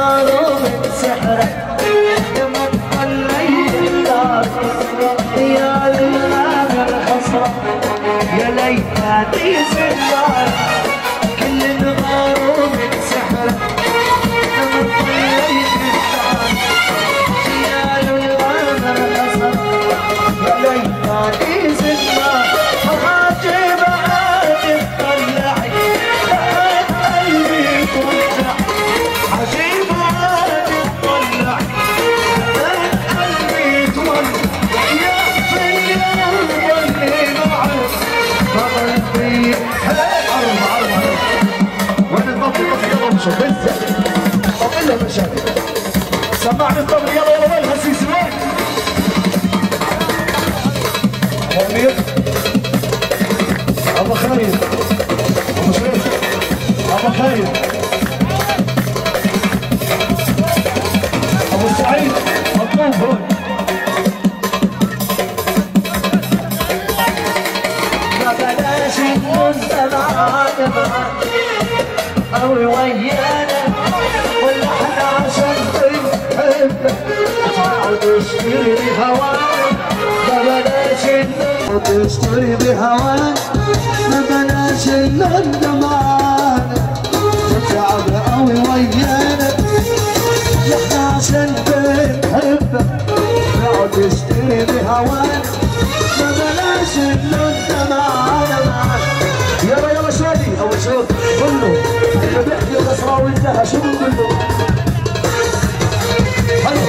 غاروا من سحره يمن ظليت الدار يا لله الحسرة يا ليتها تيزن دار كل غاروا من سحره يمن ظليت الدار يا لله الحسرة يا ليتها تيزن دار عاجب عاجب طلعي قلبي توجع عجيب عاجب طلعي قلبي توجع يا فنان ولي معك قلبي عرض وين الطبل يلا نشوف انزل طبل له مشاكل سمعني الطبل يلا يلا وين هالسيسي وين أمير أبو خالد أبو شريف أبو خالد أبو سعيد مطلوب هون ما بلاش المجتمعات أوي ويانا ولا احنا عشان بنحبك وتشتري هوانا ما بلاش وتشتري بهوانا ما بلاش الندمان تتعب قوي ويانا احنا عشان بنحبك نقعد نشتري بهوانا ما بلاش الندمان يلا يلا شادي اول شوط كله اللي بيحكي الخسراوي انتهى شو بنقول له؟ حلو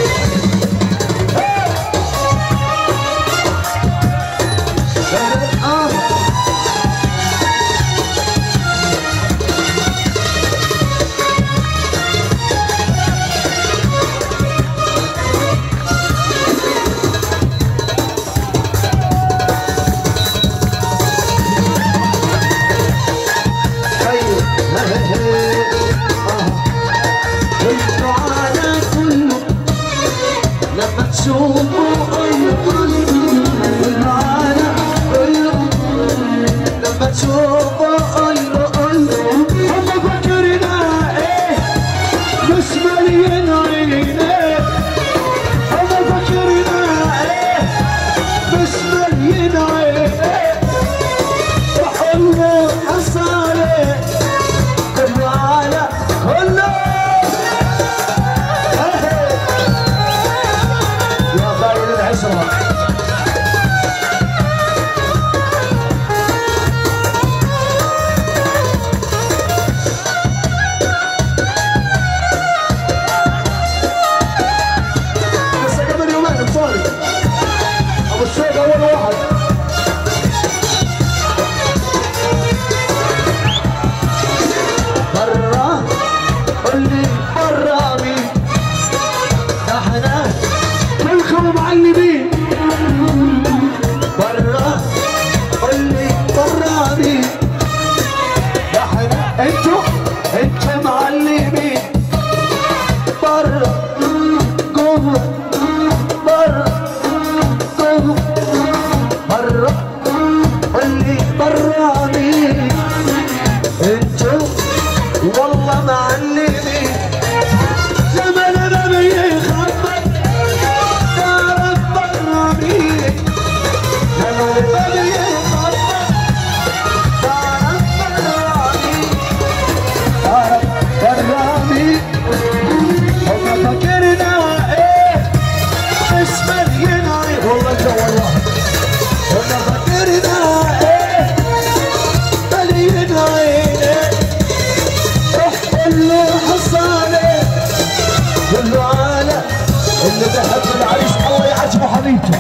اللي بحب العريس الله يعجبه حبيبته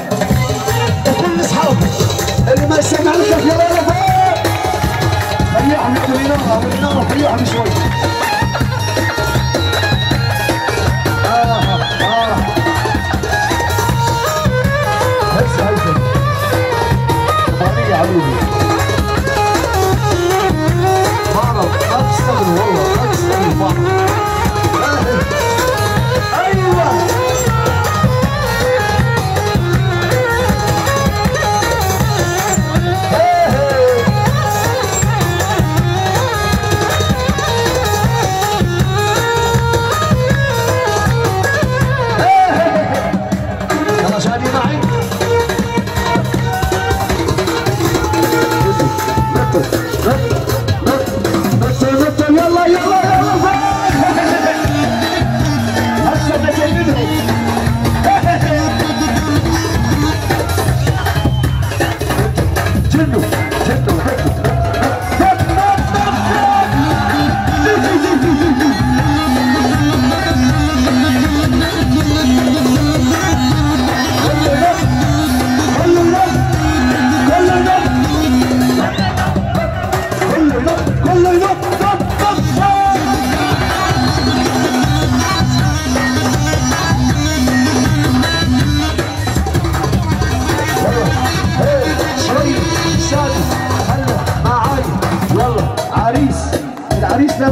وكل اصحابه اللي ما يسمع لك يا رب خليهم يقولوا لنا خليهم شوي هسه هسه يا حبيبي مرض اكثر والله اكثر مرض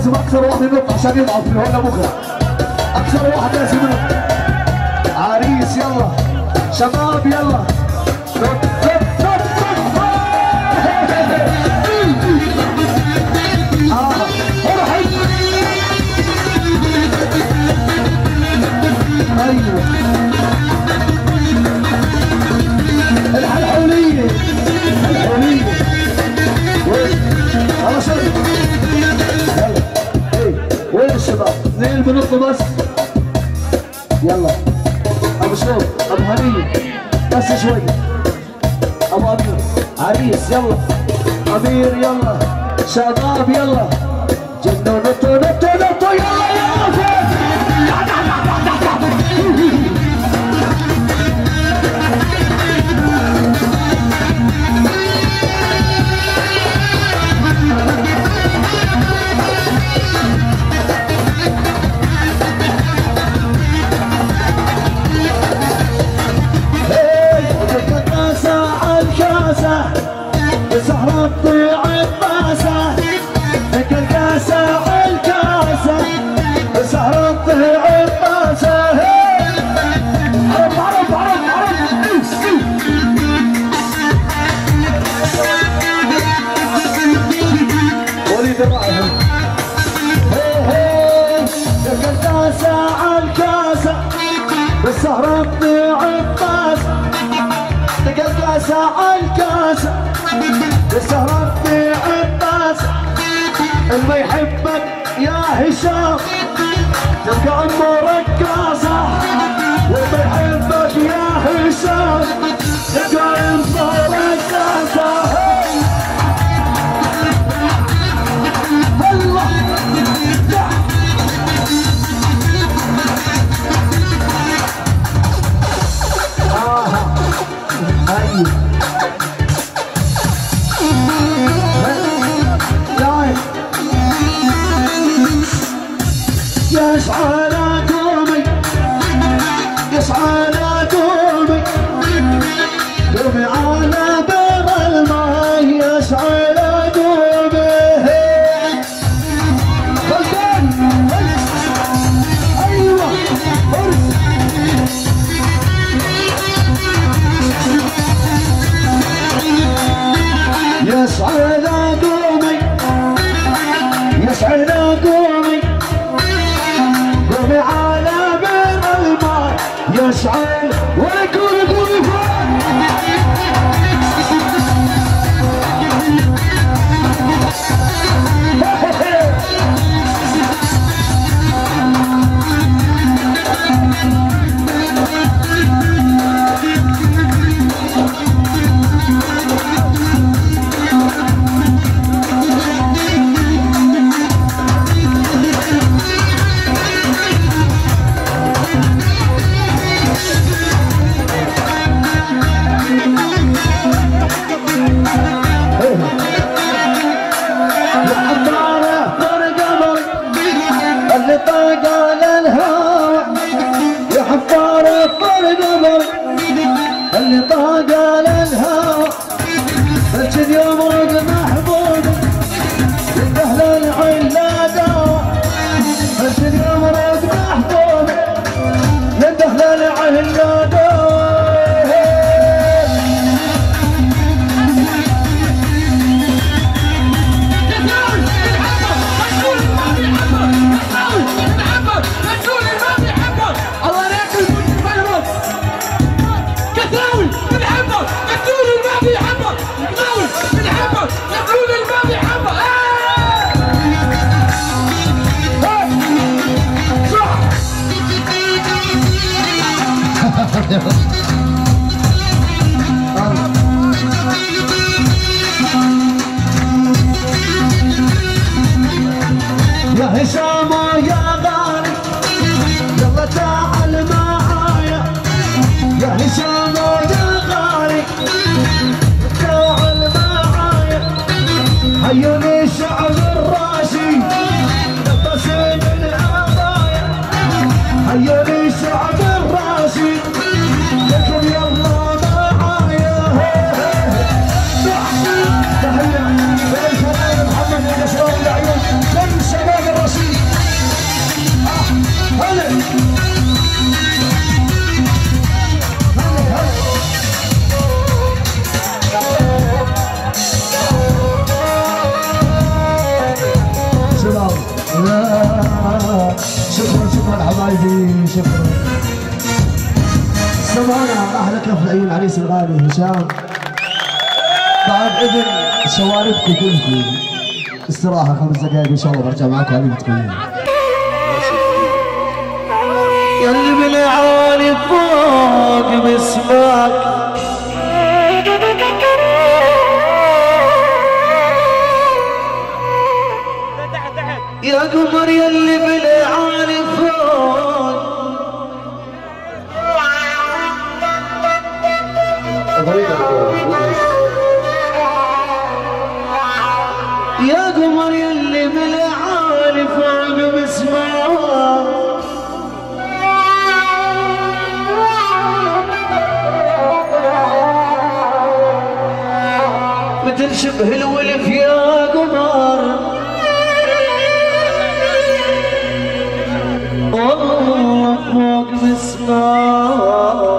لازم اكثر واحد ينط عشان يضعف من هنا بكره. اكثر واحد لازم ينط. عريس يلا شباب يلا نط نط نط نط. ايوه الحلحوليه الحلحوليه خلاص يلا. وين الشباب؟ اثنين بنطوا بس. يلا ابو شوف ابو هنيه بس شوي. ابو امير عريس يلا. امير يلا شباب يلا جنوا نطوا نطوا نطوا يلا يلا. سهرة تضيع الباسة لك الكاسة عالكاسة. سهرة تضيع الباسة. عرف عرف عرف عرف. وليد الرائع لك الكاسة عالكاسة. بالسهرة تضيع الباسة لك الكاسة عالكاسة. بالسهرة تضيع الباسة. اللي ما يحبك يا هشام تبقى امه رقاصة. واللي ما يحبك يا هشام تبقى امه رقاصة. الله ايوه يسعى لا قومي يسعى لا قومي قومي على بر الماء. يسعى لا قومي غلطان. ايوه يسعى لا قومي يسعى لا قومي قومي على بر الماء. يسعى ويقول قومي فوق. اللي طاق على الهوى مسجد يوم رد محبوب يدهل العين لا دوا. مسجد يوم رد محبوب يدهل العين لا دوا. يا هشام يا غالي يلا تعال معايا. يا هشام يا غالي تعال معايا. حيوني الشعب الراشي يتصل العباية. حيوني الشعب الراشي لكم يلا معايا. تحية للفنان محمد القصراوي العيون. كل شباب الراشي شكرا شكرا حبايبي شكرا. سمعنا احلى كف العيون عريس الغالي هشام. بعد اذن شواربكم كلكم استراحه 5 دقائق ان شاء الله برجع معكم حبيبتكم. يلي بالعالي فوق باسمك يا قمر يلي بالعالي فوق يا قمر يلي بالعالي فوق باسمك مثل شبه الولف يا قمر والله فوق باسمك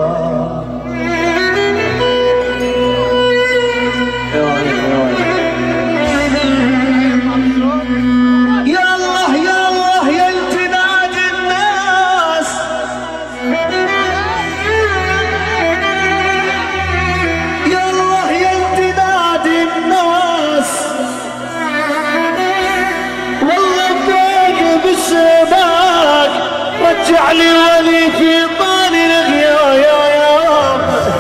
رجعلي ولي في طالي الغيا يا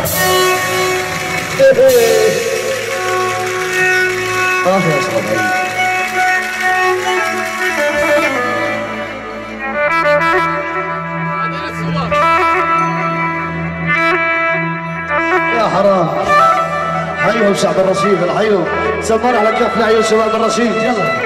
يا حرام. حيهم شعب الرشيد الحيهم. سمر على كفنا عيون شباب الرشيد يلا.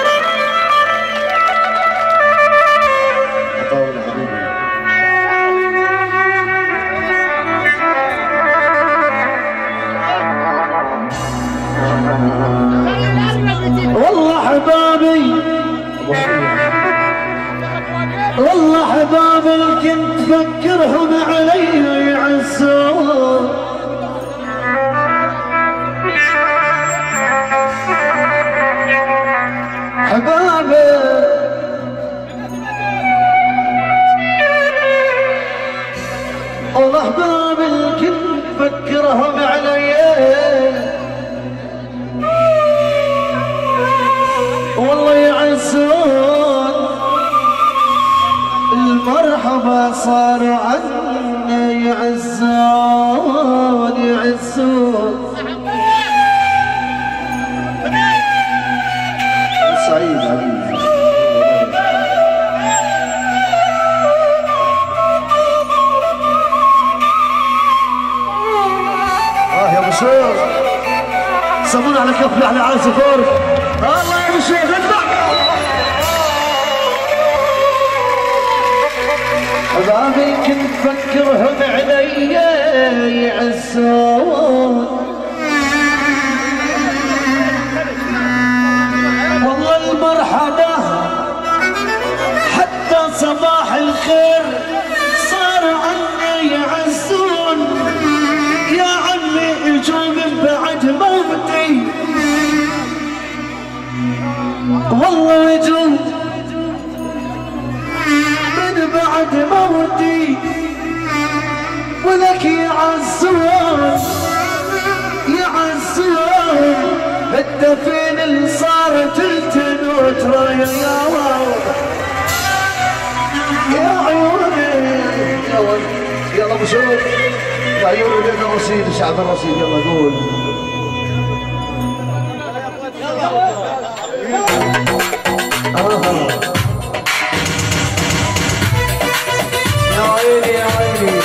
والله حبابي والله حبابي كنت فكرهم علي يعزون حبابي والله حبابي كنت فكرهم علي والله يعزون المرحبا صاروا عنا يعزون يعزون سعيد حبيبي. يا ابو شوف سمونا على كف على عازفور. الله يا ابو شوف اذبح. حبابي كنت فكرهم علي يعزون والله المرحبا حتى صباح الخير صار عني يعزون يا عمي اجوا من بعد موتي والله اجوا من بعد موتي ولك يعزون يعزون الدفين اللي صارت التنوت رايح يا واو يا عيوني يلا ابو شوف يا عيوني ولاد الرصيد شعب الرصيد يلا قول. يا عيني يا عيني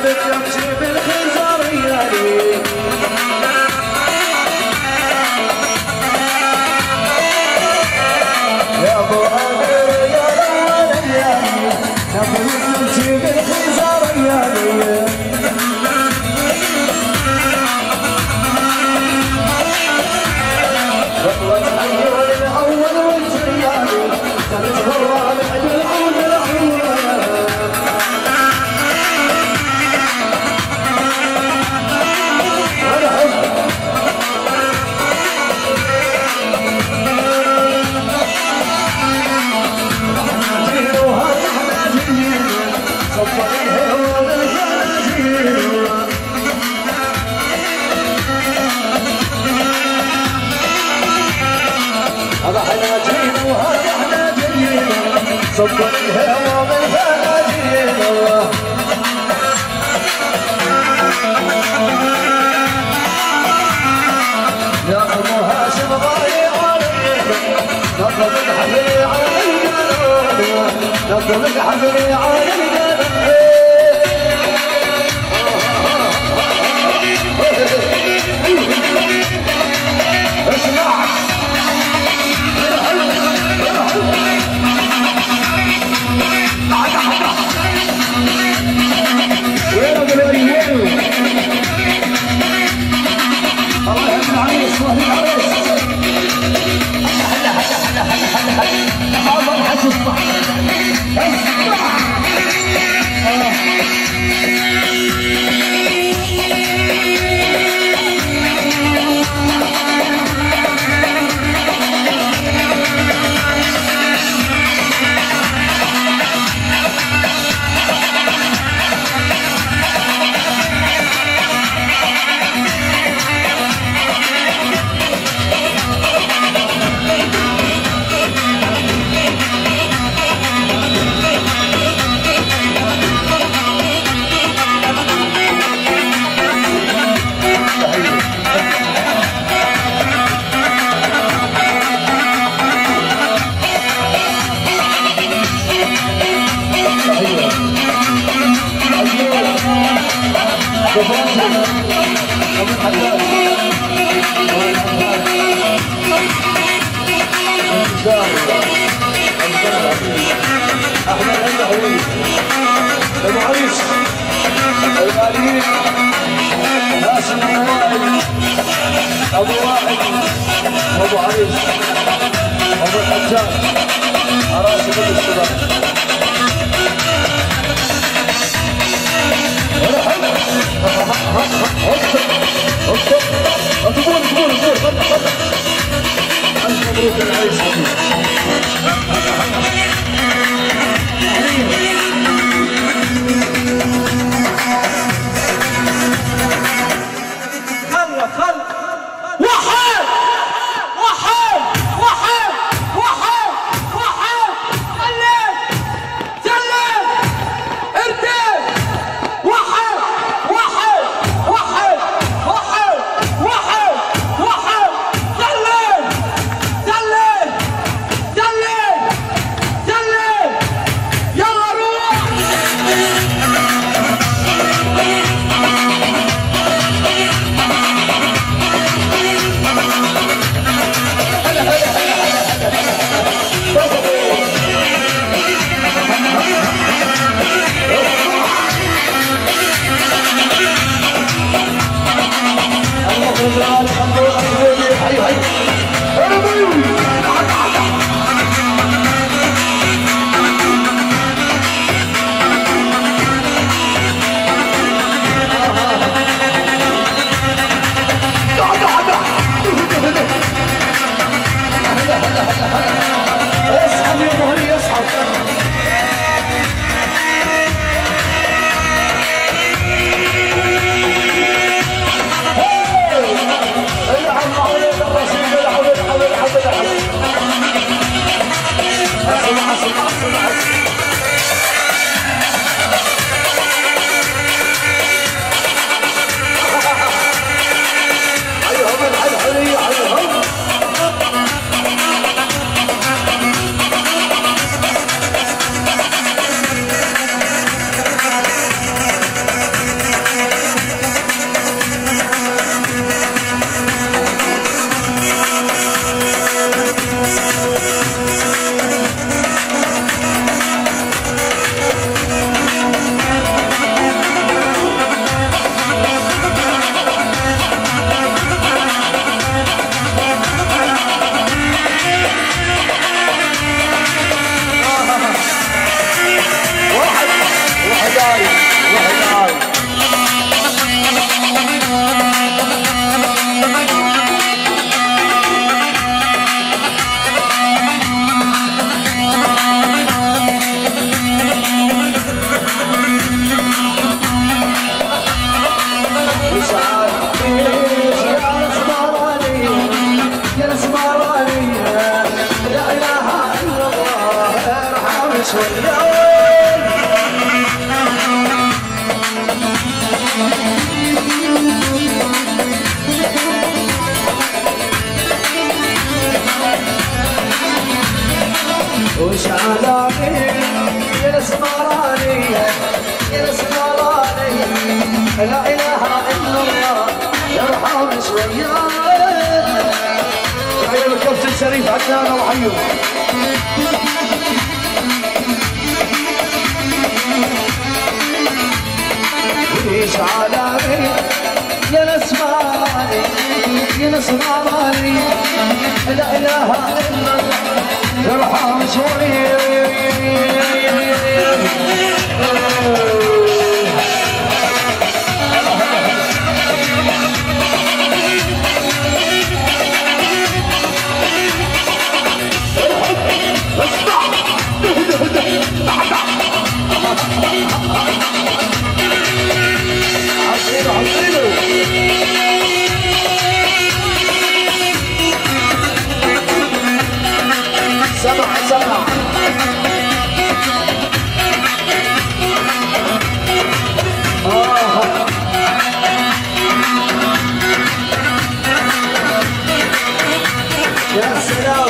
بالتمشي بالخزار يالي يا ابو امير يا الاول يالي يا بالتمشي بالخزار يالي والله الحي الاول والجيالي تتبرع بعد العود العود هذا احنا جينا وهذا احنا جينا صبر الهوى بالفناجين يا ابو هاشم غالي علينا نطلب الحفل على القلب نطلب الحفل على القلب اسمع وين ابو الولي الله يهدي العريس واهل العريس هلا الله حس الصح ابو عريس الغاليين هاشم الواحد ابو واحد ابو عريس ابو الحجاج عراسي كل الشباب الف مبروك العريس شوية تحية للكابتن شريف عدنان وحيو ليش عالمي يا ناس مالي يا ناس مالي لا اله الا الله ارحم شوي سمع يا سلام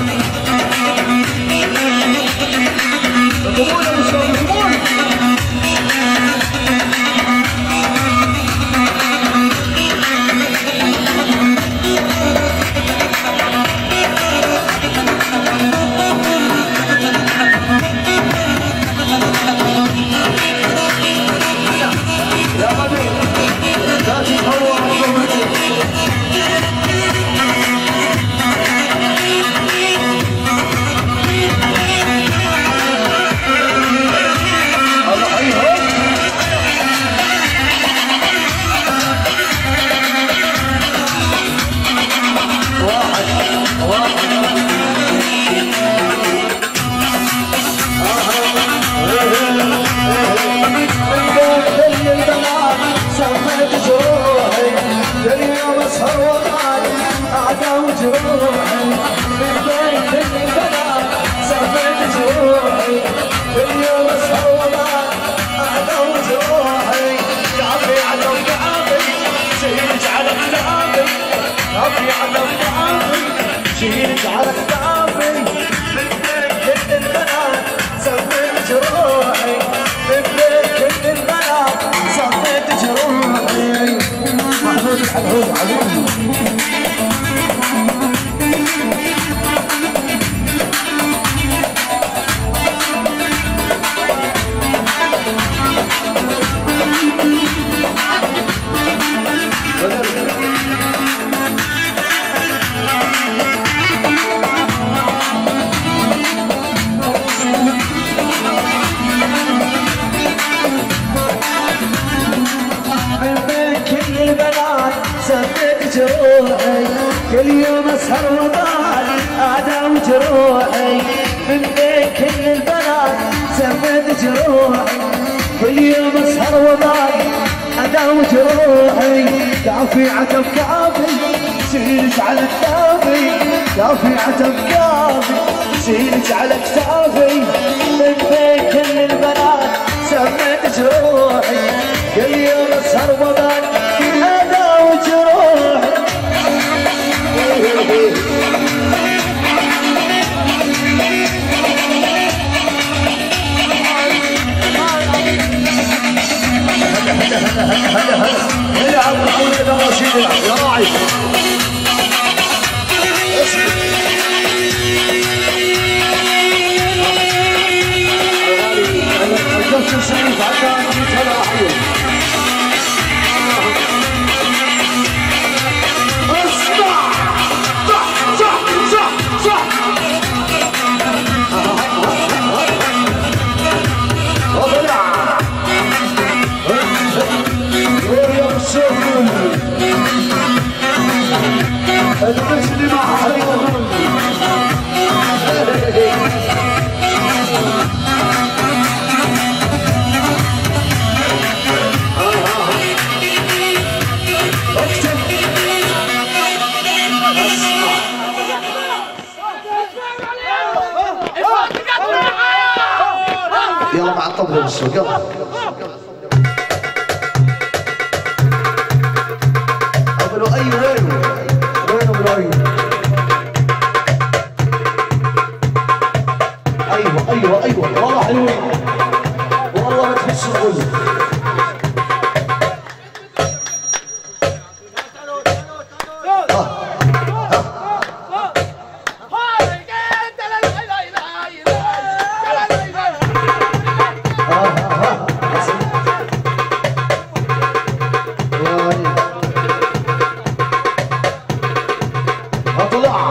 قبول يا مستر قبول شيلك على كتافي بدك كل البنات سويت جروحي بدك كل البنات سويت جروحي محمود الحلحوم حبيبي جروحي كل يوم اسهر وضالي اعداو جروحي من بين كل البنات سميت جروحي كل يوم اسهر وضالي اعداو جروحي كافي عتب كافي شيلك على كتافي كافي عتب كافي شيلك على كتافي من بين كل البنات سميت جروحي كل يوم اسهر وضالي اعداو جروحي هلا عبد الحميد الرشيد يا راعي الكابتن شريف عدنان هلا حيو المسلم حريم يلا مع الطبل بالسوق يلا قبلوا اي وين ابراهيم ايوه والله حلوين والله ما تحس الغل اطلع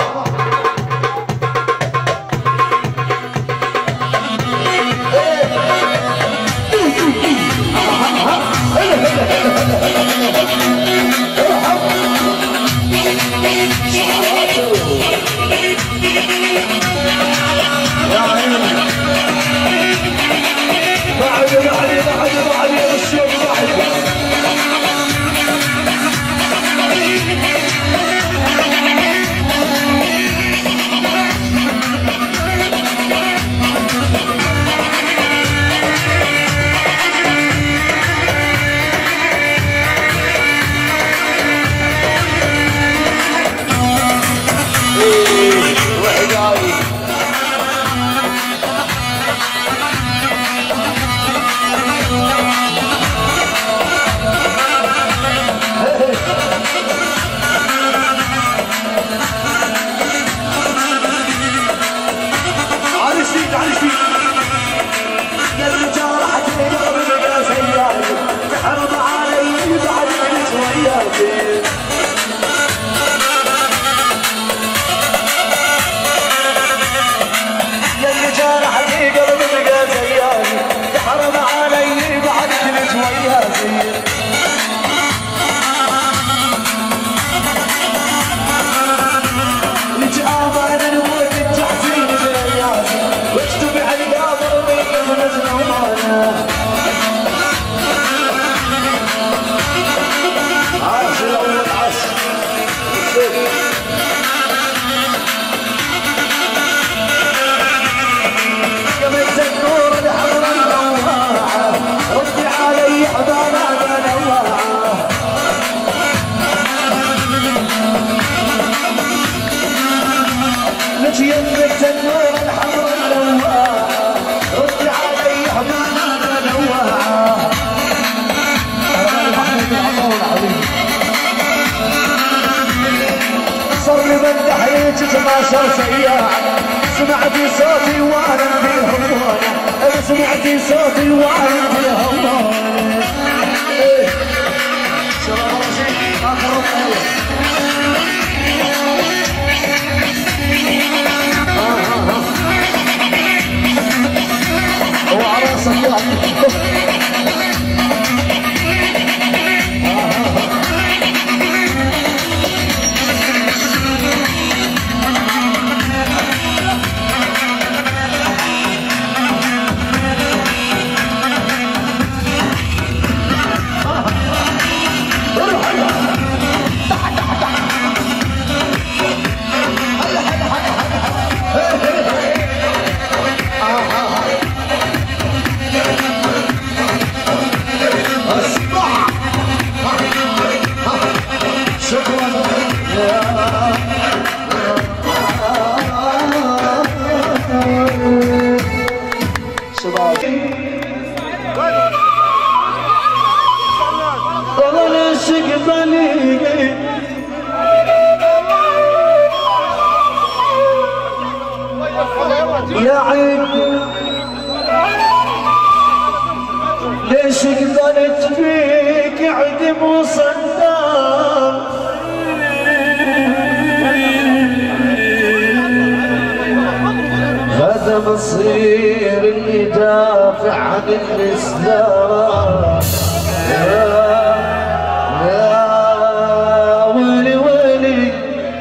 تتماشى سياح سمعتي صوتي وانا في همومه سمعتي صوتي وانا في همومه شباب رشيد اخر وعراسك يا عين ليش قبلت فيك عدم وصدام هذا مصير اللي دافع عن الإسلام يا ويلي ويلي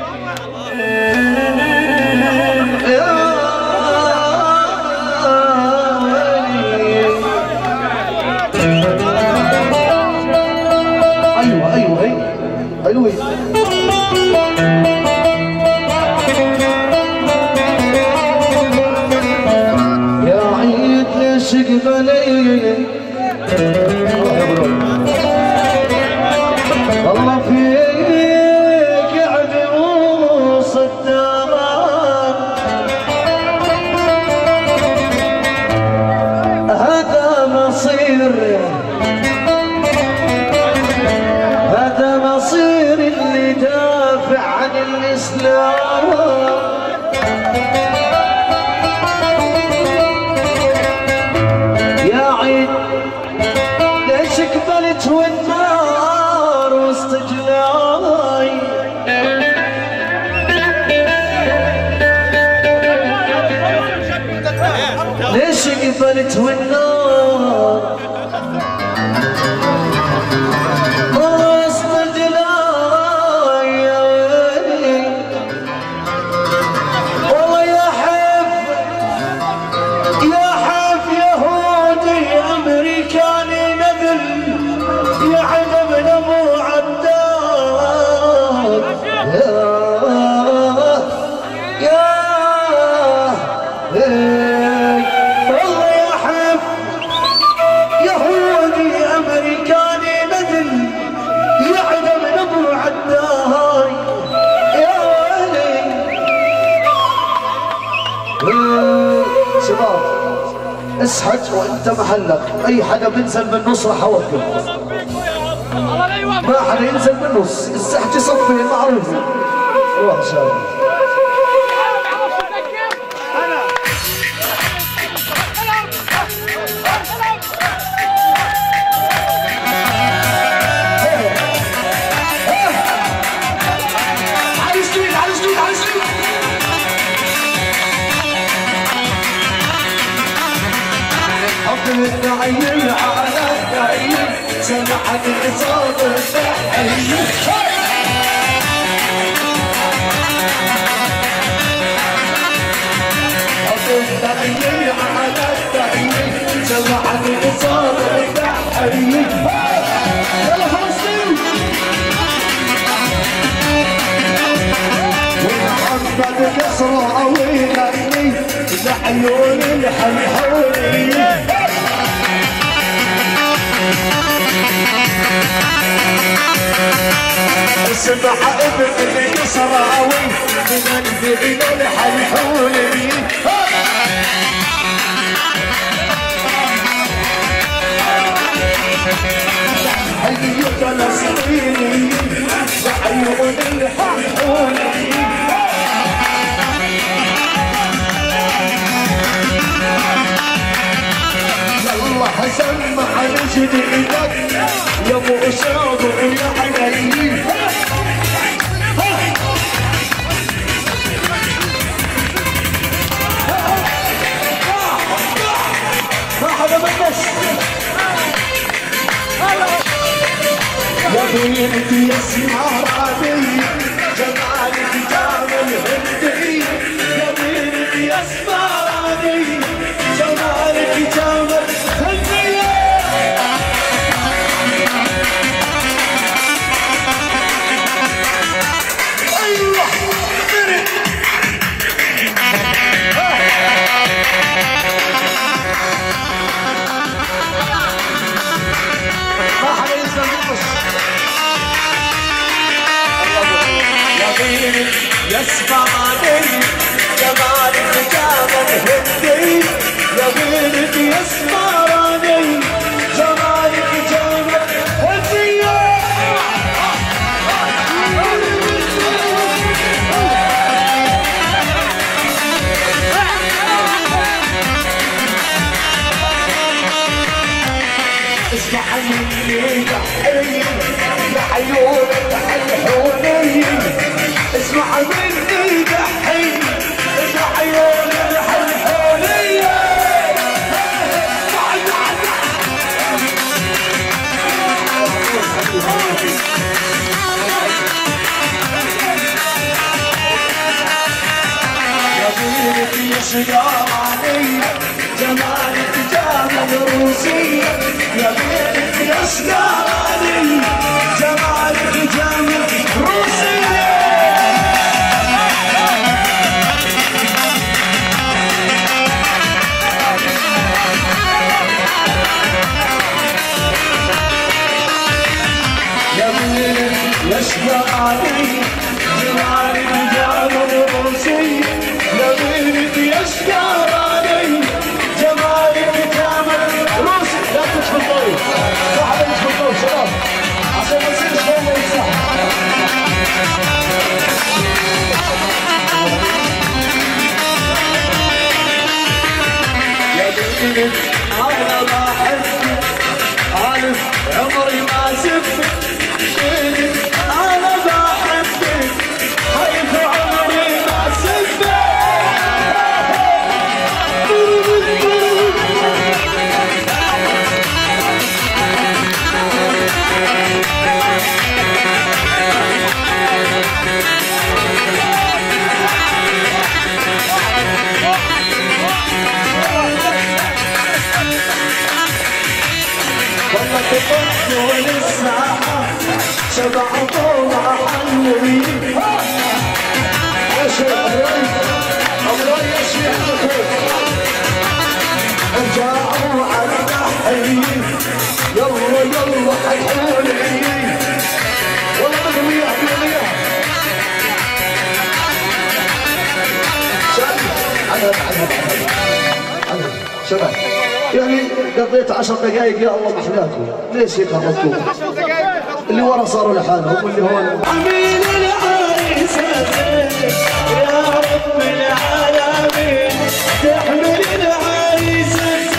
ايوه يا عيد ليش قبلي والله فيك عدي وصدام هذا مصير اللي دافع عن الإسلام يا عيد ليش قبلت والنار وسط جناي الجبل والنار راس مجلاي يا ويلي والله يا حف يهودي امريكاني نذل يعلم ابو عداد والله يا حف يهودي امريكاني نذل يعلم ابو عداد يا ويلي شباب اسحج وانت محلك، اي حدا بينزل بالنص راح اوقف، ما حدا ينزل بالنص، السحج صفي معروفه. روح شباب النعيم على النعيم سمعت صوت التحية النعيم على النعيم سمعت صوت التحية يلا فلسطين ومحمد كسرى ويغني لعيون الحلحولية اسمع ابن اليسراوي من الفعل الحلحولي حي فلسطيني وعيون الحلحولي يلا سمع رجل ايدك يا ابو اسامه ويا علي ما حدا بالنص يا بنتي يا سماراني جمالك جامل هندي يا بنتي يا سماراني جمالك جامل هندي ايوه ما حدا ينزل بالنص يا بنتي يا سماراني جمالك جامل هندي يا بنتي يا سماراني جمالك جامل هندي اسمع مني دحين يا عيون الحلحولية اسمع مني دحين يا عيون الحلحولية يا بنتي يا شجاراني جمالك جامل روسية يا بنتي يا شجاراني جمالك جامل روسية يا بنتي يا شجاراني جمالك جامل روسية يا بنتي يا شجاراني جمالك جامل روسي لا تدخل طيب ما حدا يدخل طيب شباب عشان ما يصير شوي ما يصح يا بنتي انا بحبك عارف عمري ما سبتك انا بحبك خايف عمري ما سبتك سمعت يعني قضيت 10 دقائق يا الله محلاكم، ليش هيك هبطتوا؟ اللي ورا صاروا لحالهم واللي هون عميل العريس يا رب العالمين تحمل العريس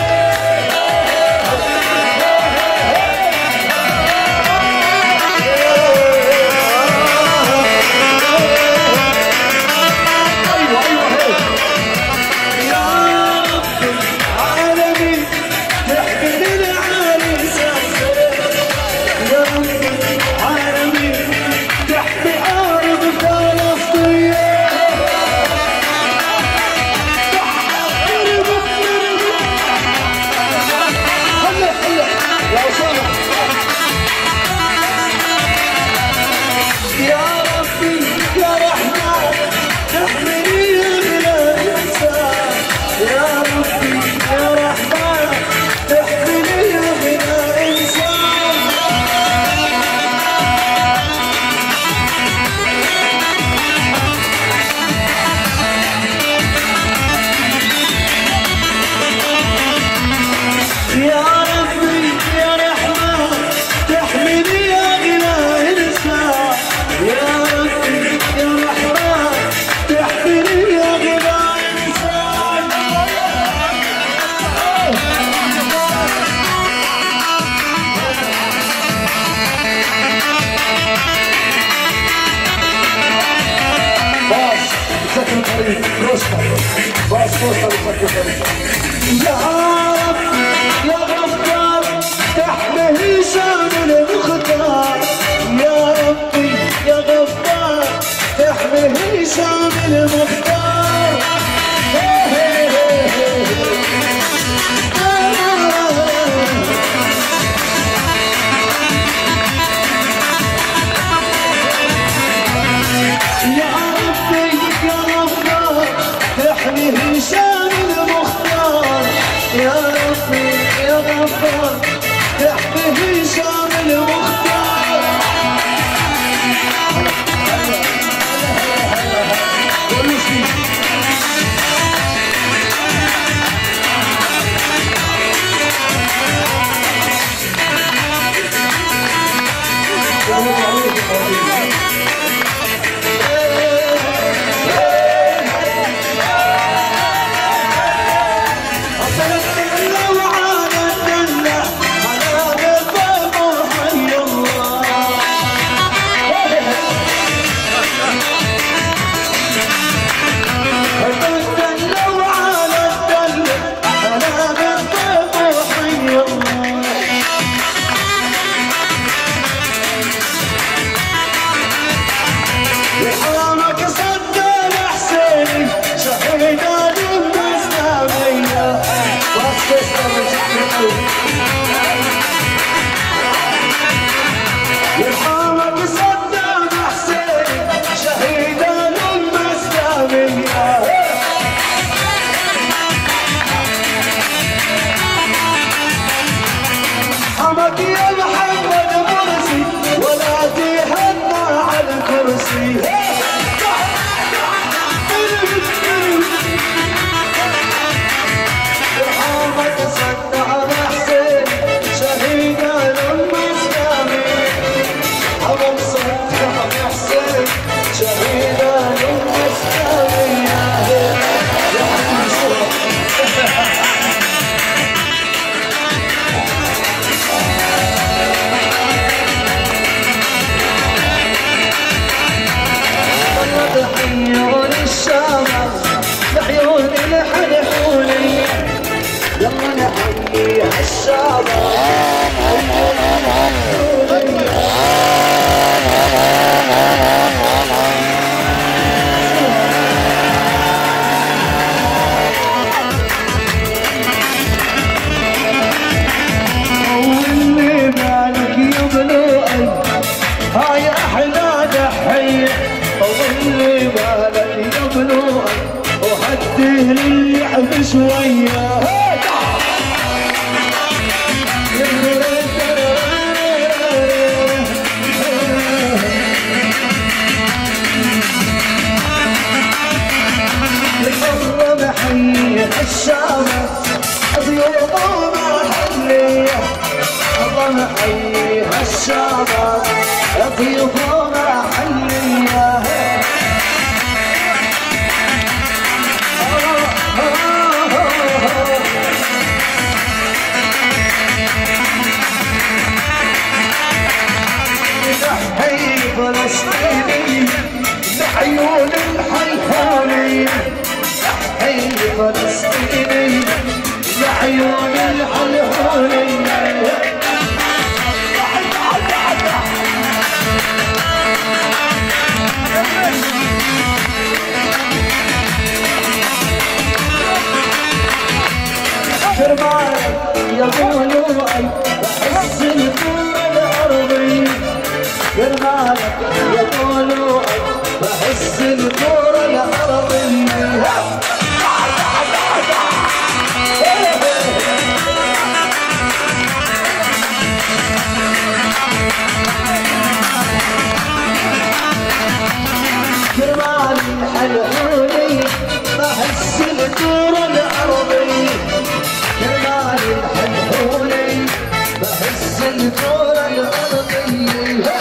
يا رب يا غفار تحمل هشام المختار يا ربي يا غفار تحمل هشام المختار يا ربي يا غفار تحمي هشام المختار يا ربي يا غفار تحمي هشام المختار شوية الشامة أيها الشباب ضيوفنا حيا نحيي فلسطيني لعيون الحلحوني نحيي فلسطيني لعيون الحلحوني كرمال يقولوا بحس الكرة الأرضية كرمالك يقولوا بحس الكرة الأرضية كرمال الحلحوني بحس الكرة الأرضية كرمال الحلحوني بحس الكرة الأرضية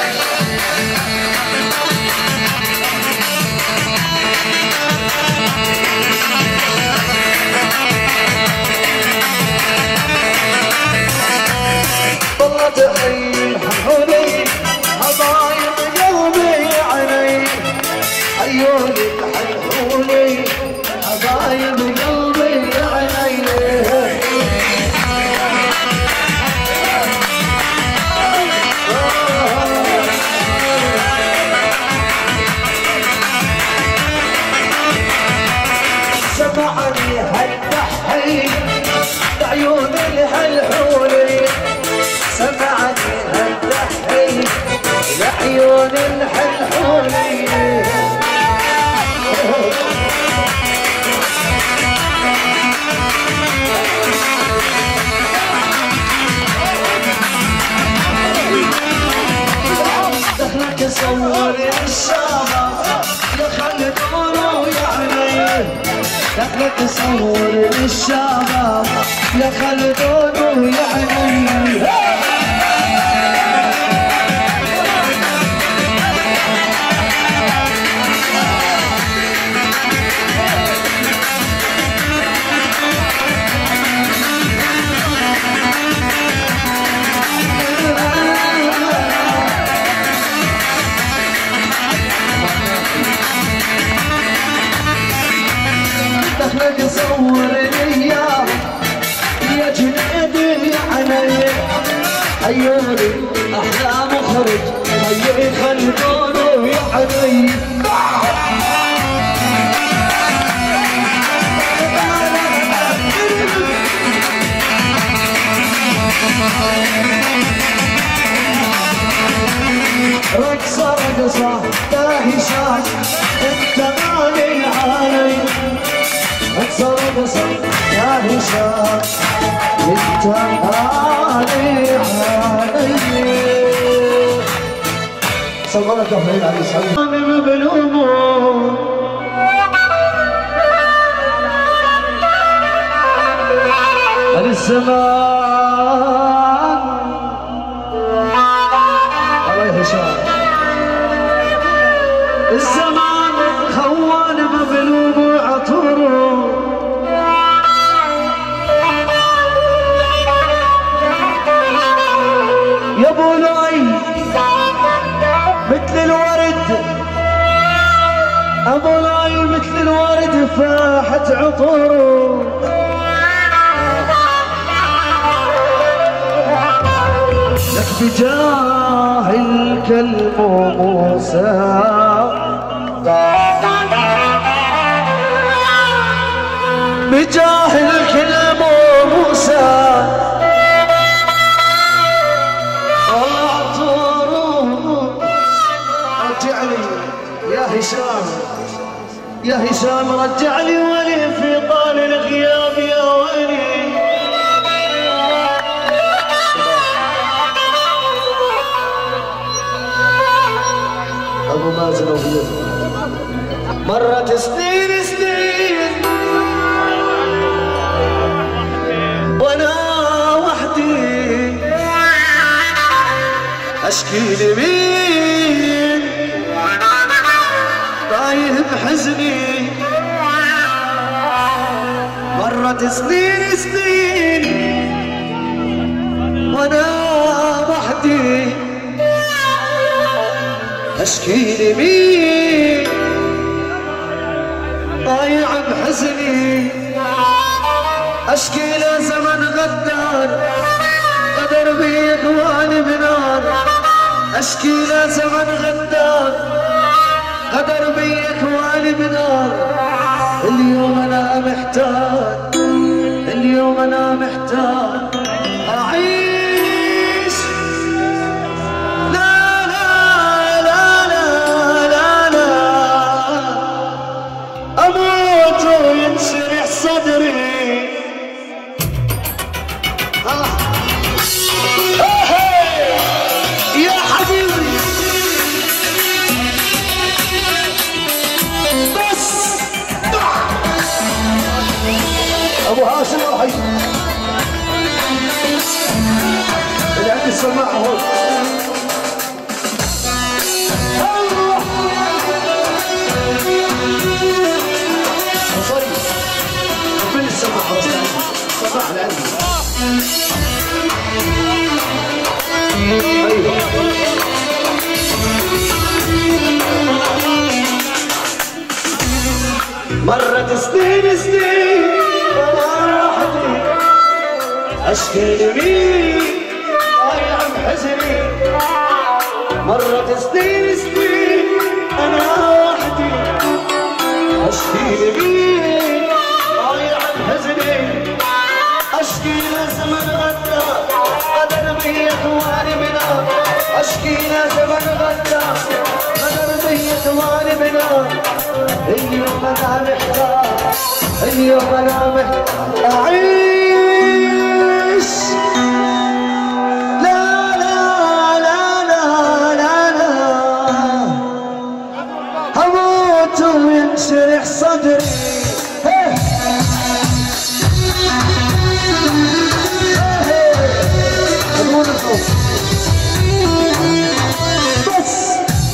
والله تحيي الحلحوني حبايب قلبي عيني عيوني الحلحوني حبايب قلبي عيني سمعني هالتحيي لعيون الحلحوني سمعني هالتحيي لعيون الحلحوني دخلك صور الشباب يا خلدونه يعني دخلك صور الشباب يا خلدونه يعني دخلك صور الايام يا جنيدي عيني عيوني احلى مخرج طيب خلدونه يعني رقصة رقصة يا هشام انت مالي علي رقصة رقصة يا هشام انت مالي علي صلى الله عليه وسلم انا مبلومون الزمان الله يهشام الزمان خوان مظلوم وعطره يا ابو لؤي مثل الورد ابو لؤي مثل الورد فاحت عطره لك بجاه الكلب موسى بجاه الكلب موسى رجع لي يا هشام يا هشام رجع لي ولي في طال الغياب يا ولي ابو مازن وبيته مرت سنين سنين وانا وحدي اشكي لمين طايح بحزني مرت سنين سنين وانا وحدي اشكي لمين ضايع بحزني اشكي لزمن غدار قدر بي اخواني بنار اشكي لزمن غدار قدر بي اخواني بنار اليوم انا محتاج اليوم انا محتاج اعيش لا لا لا لا لا لا اموت وينشرح صدري يا حبيبي بس ابو هاشم الحي اللي عندي السماعه هون صلي فين السماعه السماعه اللي عندي ايوه مرت سنين سنين وراحتي اشكي لمين ضايع بحزني مرت سنين سنين انا وحدي اشكي لمين ضايع بحزني اشكي لزمن غدا قدر بي اخواني بنار اشكي لزمن غدا قدر بي اخواني بنار اليوم انا محتاج اليوم انا محتاج اعيش لا لا لا لا لا لا هموت وينشرح صدري بس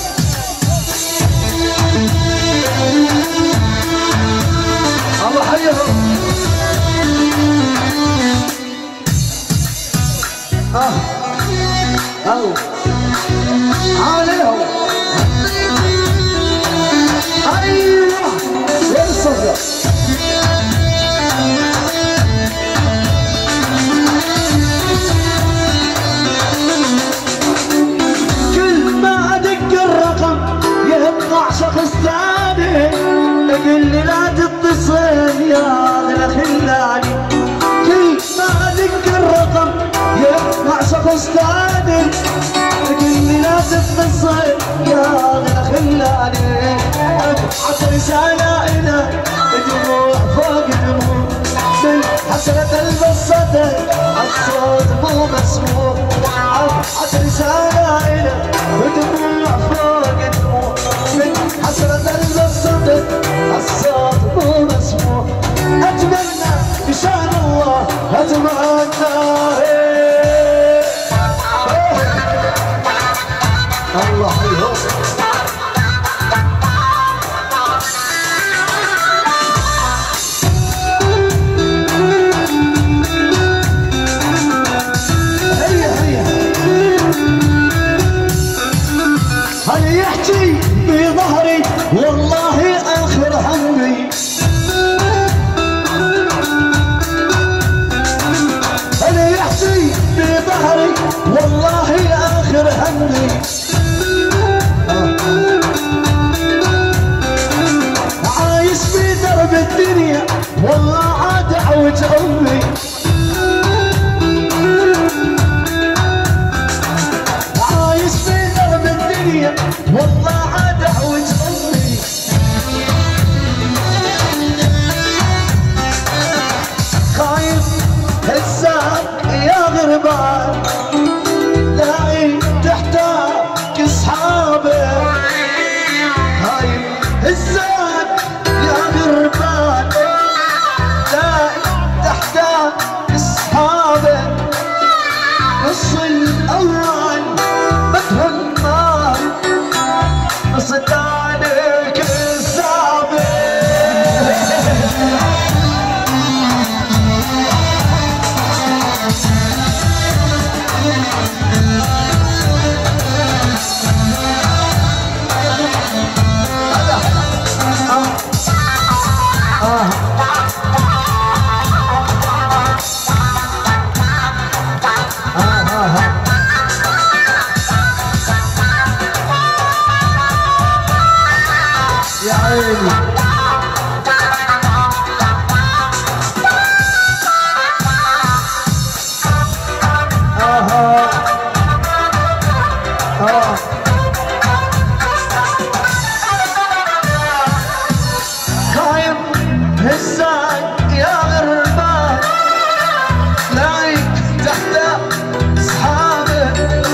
الله حيهم عليهم ايوه وين الصفرة كل ما ادق الرقم يطلع شخص ثاني يقول لي لا تتصل يا اغلى خلاني كل ما ادق الرقم يطلع شخص ثاني يقول لي لا تتصل يا اغلى خلاني ابعث رسالة الى دموع فوق دموع من حسرة البصة الصوت مو مسموع ابعث رسالة الى دموع فوق دموع من حسرة البصة الصوت مو مسموع اتمنى بشان الله اتمنى الله حيهم هل يحكي في ظهري والله اخر همي هل يحكي في ظهري والله اخر همي عايش في درب الدنيا والله عاد عوج امي عايش في درب الدنيا والله عاد عوج امي خايف هزاك يا غربان لاقي تحتاج اصحابك خايف هزاك يا غربان لاقي تحتاج يا عيني خايف هساك يا غربان لايك تحت اصحابك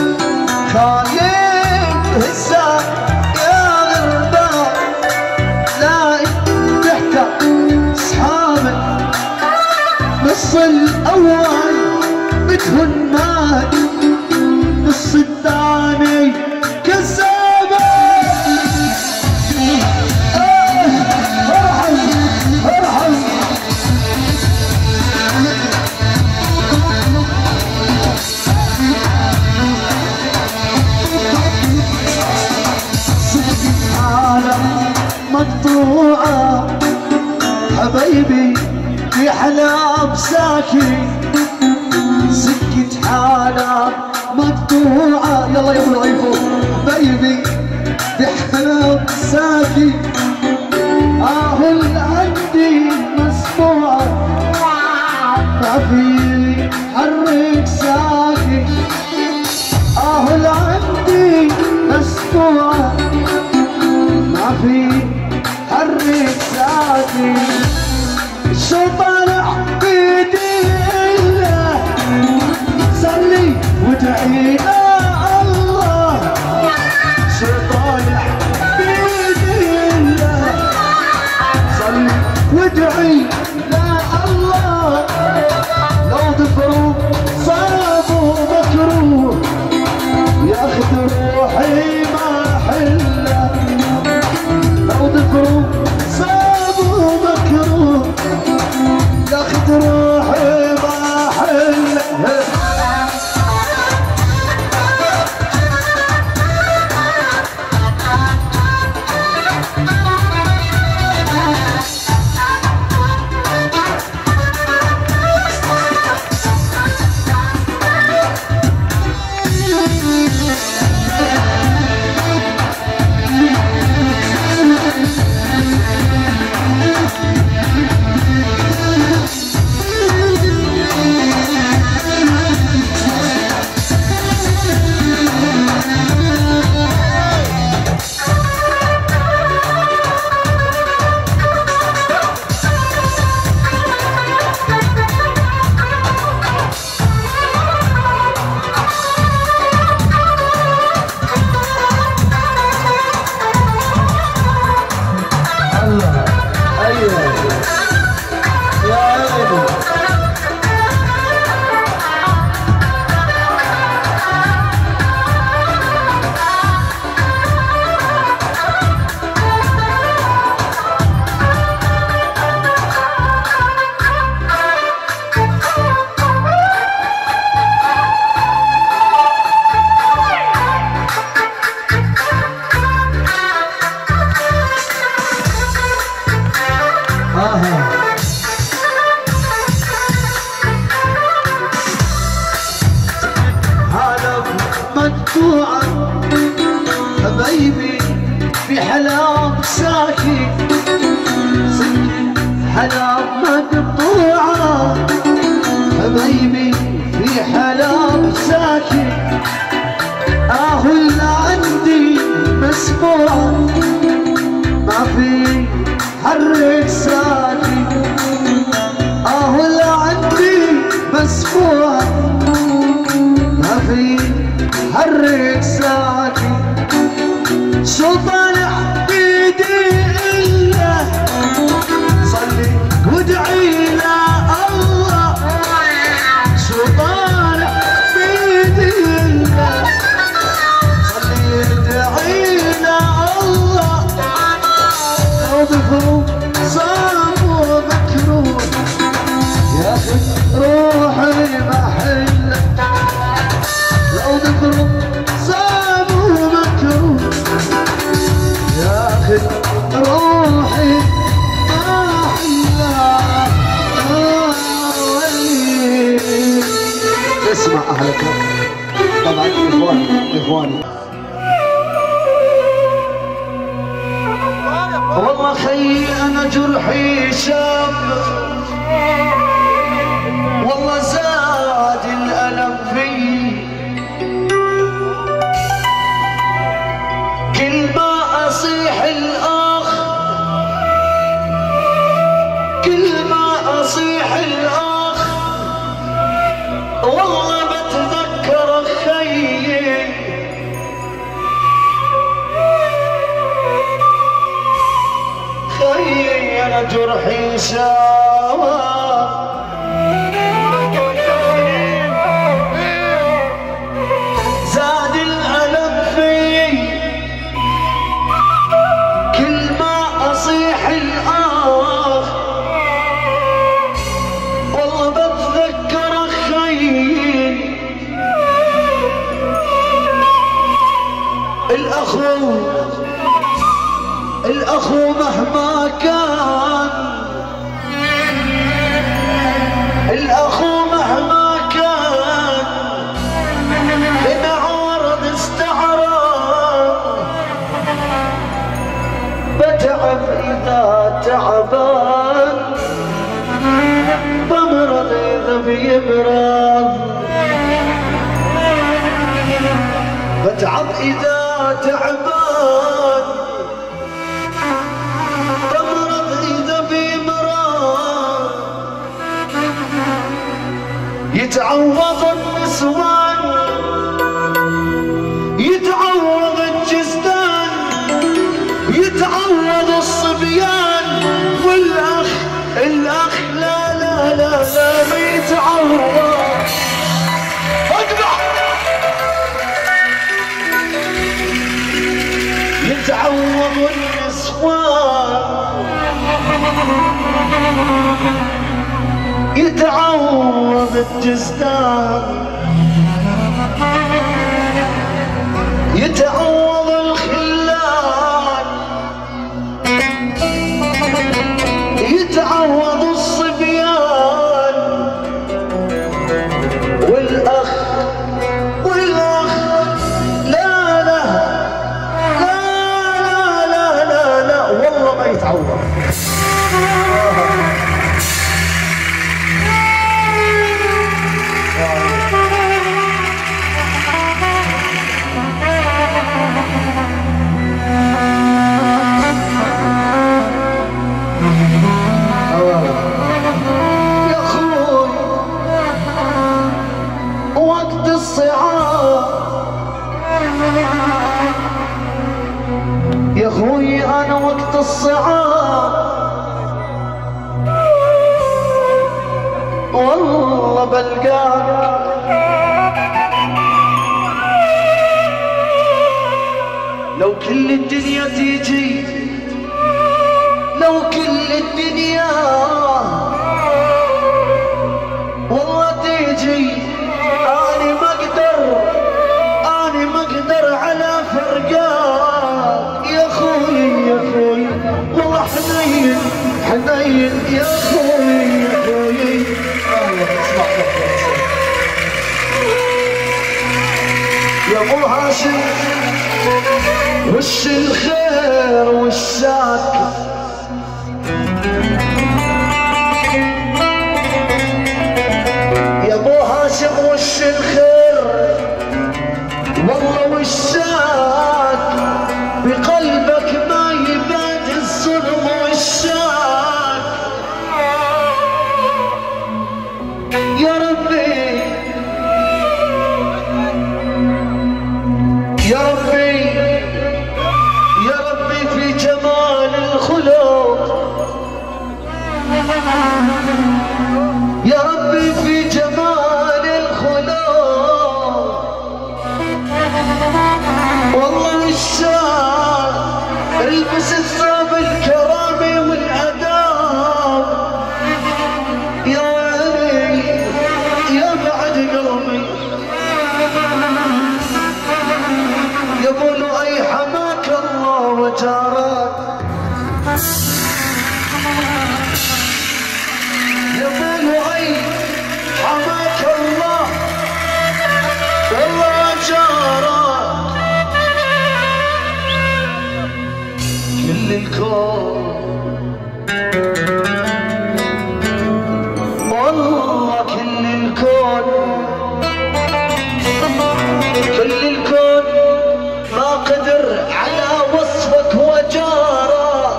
خايف هساك يا غربان لايك تحت اصحابك نص الاول بتهن مات نص الثاني كذابة ارحل سكت حالة مقطوعة حبايبي في حلاب ساكي سكت حالة مقطوعة يلا يا ابو العيفو حبايبي في حلاب ساكي اللي عندي مسموعة ما في حرك ساكي اللي عندي مسموعة ما في حرك ساكي شو طالع بيدي الله صلي وادعي يا الله شو طالع بيدي الله صلي وادعي يا الله لو ذكروا صابوا مكروه ياخذ روحي ما حله لو ذكروا صابوا مكروه ياخذ روحي ما حله مقطوعة حبايبي في حلاب ساكي سكت حلاب مقطوعة حبايبي في حلاب ساكي اللي عندي مسموعة ما في حرك ساكي اللي عندي مسموعة ما في حرك ساكي شو طالع بيدي إلا صلي وادعي لا الله شو طالع بيدي إلا صلي وادعي لا الله لو ذكروا صابوا مكروه ياخذ روحي محله لو ذكروا صابوا مكروه ياخذ روحي ما حلاه اسمع اهلك طبعا اخواني والله خيي انا جرحي شاب، والله زاد الالم في، كل ما اصيح الاخ، كل ما اصيح الاخ والله بتذكر خيي، خيي انا جرحي شاوى، زاد الالم في، كل ما اصيح الاخ والله بتذكر خيي، الأخو مهما كان، الأخو مهما كان إذا عارض استعرض، بتعب إذا تعبان، بمرض إذا بيمرض، بتعب إذا تعبان، بمرض إذا بيمرض، يتعوض النسوان، يتعوض الجزدان، يتعوض الصبيان، والأخ الأخ لا لا لا لا ما يتعوض. يتعوض النسوان، يتعوض الجزدان، يتعوض الخلان، يتعوض الصبيان، والأخ والأخ لا لا والله ما يتعوض. يا اخوي وقت الصعاب، يا اخوي انا وقت الصعاب والله بلقاك، لو كل الدنيا تيجي، لو كل الدنيا والله تيجي، أنا ما أقدر، أنا ما أقدر على فرقاك يا أخوي، يا أخوي والله حنين حنين يا أخوي، يا أخوي. يا أبو هاشم وش الخير والشاك، يا أبو هاشم وش الخير والله والشاك، بقلبك ما يبات الظلم والشاك، يا ربي يا ربي يا ربي في جمال الخلق، يا ربي في جمال الخلق والله كل الكون ما قدر على وصفك وجاره.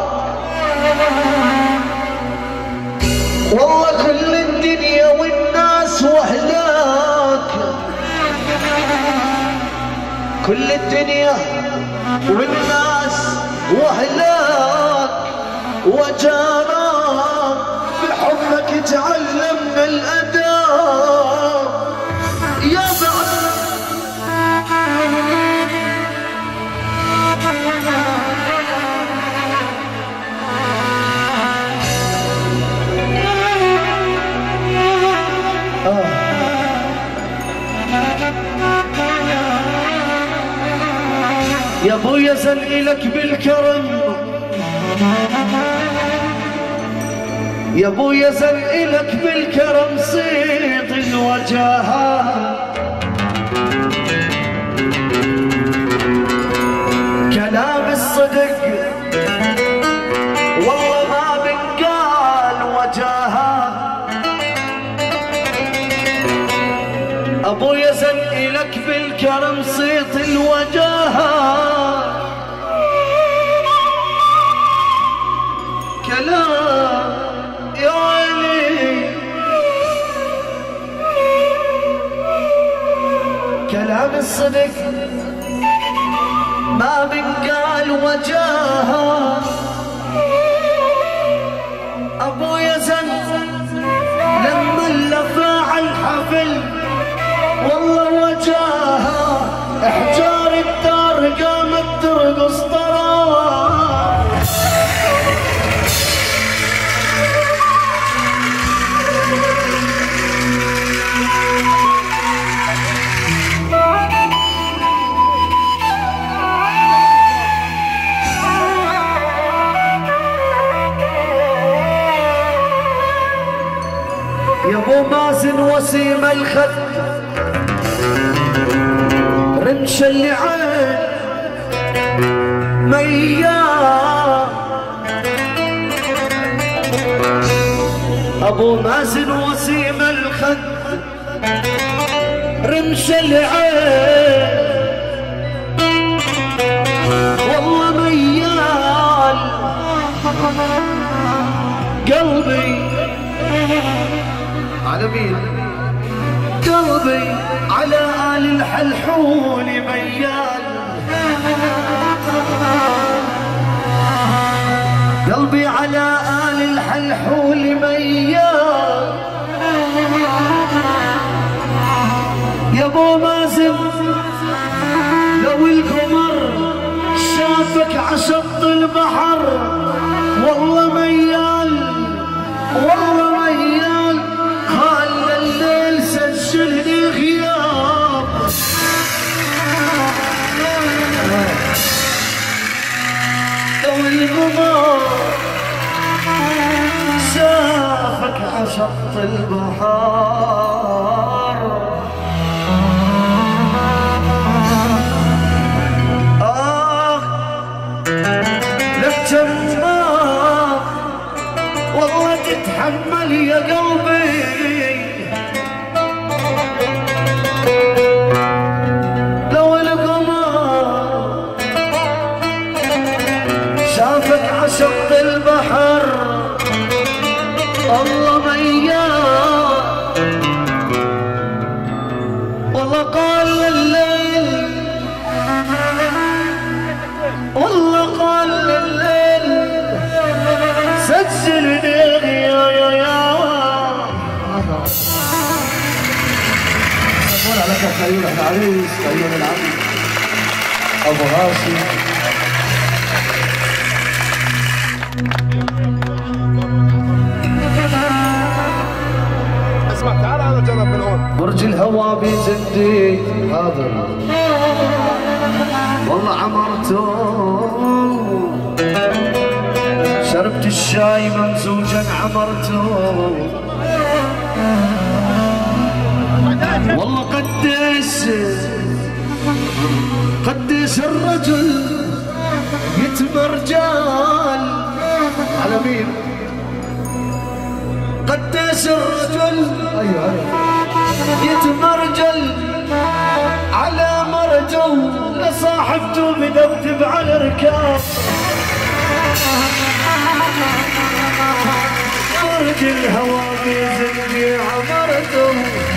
والله كل الدنيا والناس واهلاك، كل الدنيا والناس واهلاك وجارك، بحبك تعلمنا الاداب يا بعد. يا ابويا زنقلك بالكرم، يا ابويا زنقلك بالكرم صيد الوجاهة. كلام الصدق والله ما بنقال وجاهة. ابويا زنقلك بالكرم صيد الوجاهة. كلام يا عيني، كلام الصدق ما بنقال وجاهه. ابويا زن لما اللفاع الحفل والله وجاهه، احجار الدار قامت ترقص طراب. يا ابو مازن وسيم الخد رمش اللي عين مياه. ابو مازن وسيم الخد رمش اللي عين والله ميال قلبي على مين؟ قلبي على آل الحلحول ميال. قلبي على آل الحلحول ميال. يا ابو مازن لو القمر شافك عشق البحر والله ميال، والله ميال. خال الليل سجلني غياب. لو القمر شافك عشق البحر لك جمال والله تتحمل يا قلبي. لو القمر شافك عشق البحر الله ميال. والله قال الليل، والله قال الليل سجلني يا لك خيول العريس خيول العبد ابو هاشم. اسمع تعال انا جرب من هون. برج الهوى بجدي حاضر والله عمرته. شربت الشاي ممزوجا عمرته. والله قديش الرجل يتم رجال. على مين؟ قداس الرجل ايوه يتمرجل على مرجل لصاحبته بدبدب على ركاب مرج الهوى بيزني عمرته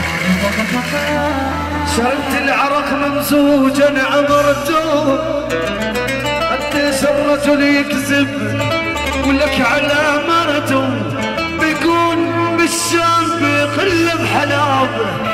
شربت العرق ممزوجا عمرته قديس الرجل يكذب ولك على مرته بيكون بالشام بيقلب حلاب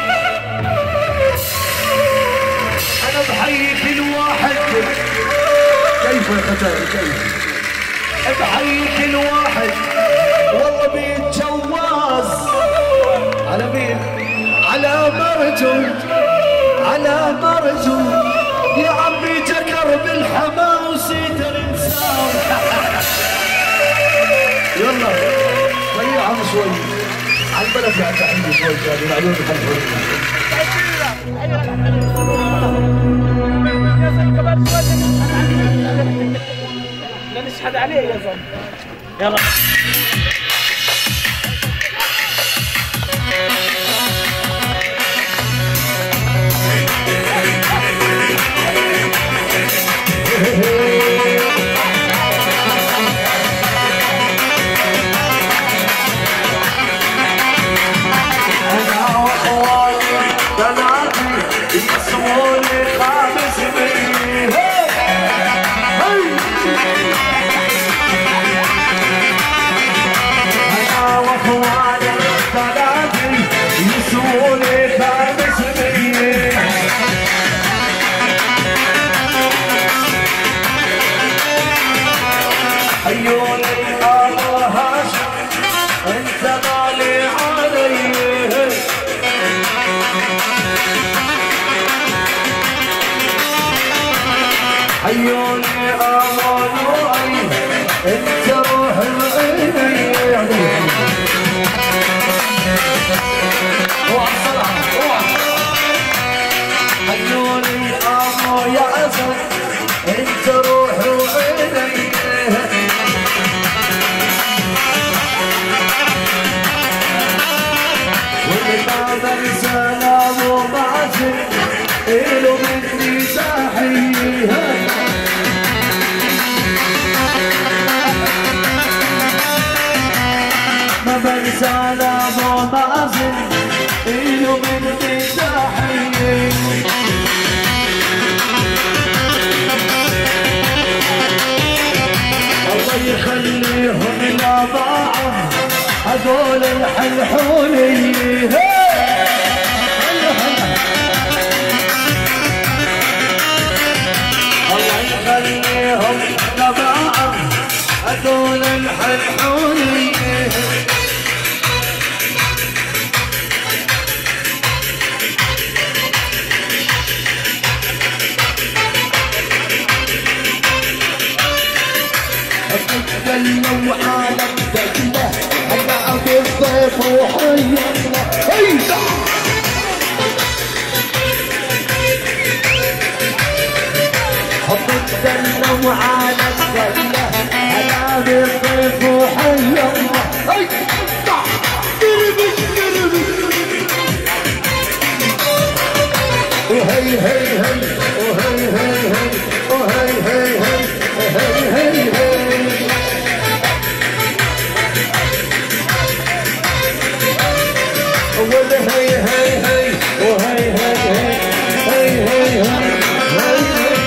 انا بحيي كل واحد كيف يا ختاوي كيف؟ بحيي كل واحد والله بيتجوز على مين؟ على مرجل على مرجل يا عمي جكر بالحما وسيد الانسان يلا ضيعهم شوي على البلد يا تحيي شوي كانوا العيون لا نشهد عليه يا زلمه يلا عيوني أمانوي انت روح العيني عيوني أمو يا أسد انت روح العيني والباب السلام ومعزل إلو مني تحية ما بنسى ابو مازن إلو مني تحية الله يخليهم لبعض هذول الحلحولية الله يخليهم لبعض هذول الحلحولية تكلموا على الدجلة هلا بالضيف وحيا هيدا تكلموا على الدجلة هلا بالضيف وحيا هيدا وهي هي هي وهي هي هي وهي هي هي هي هي هي ولا هي هي هي وهي هي هي هي هي هي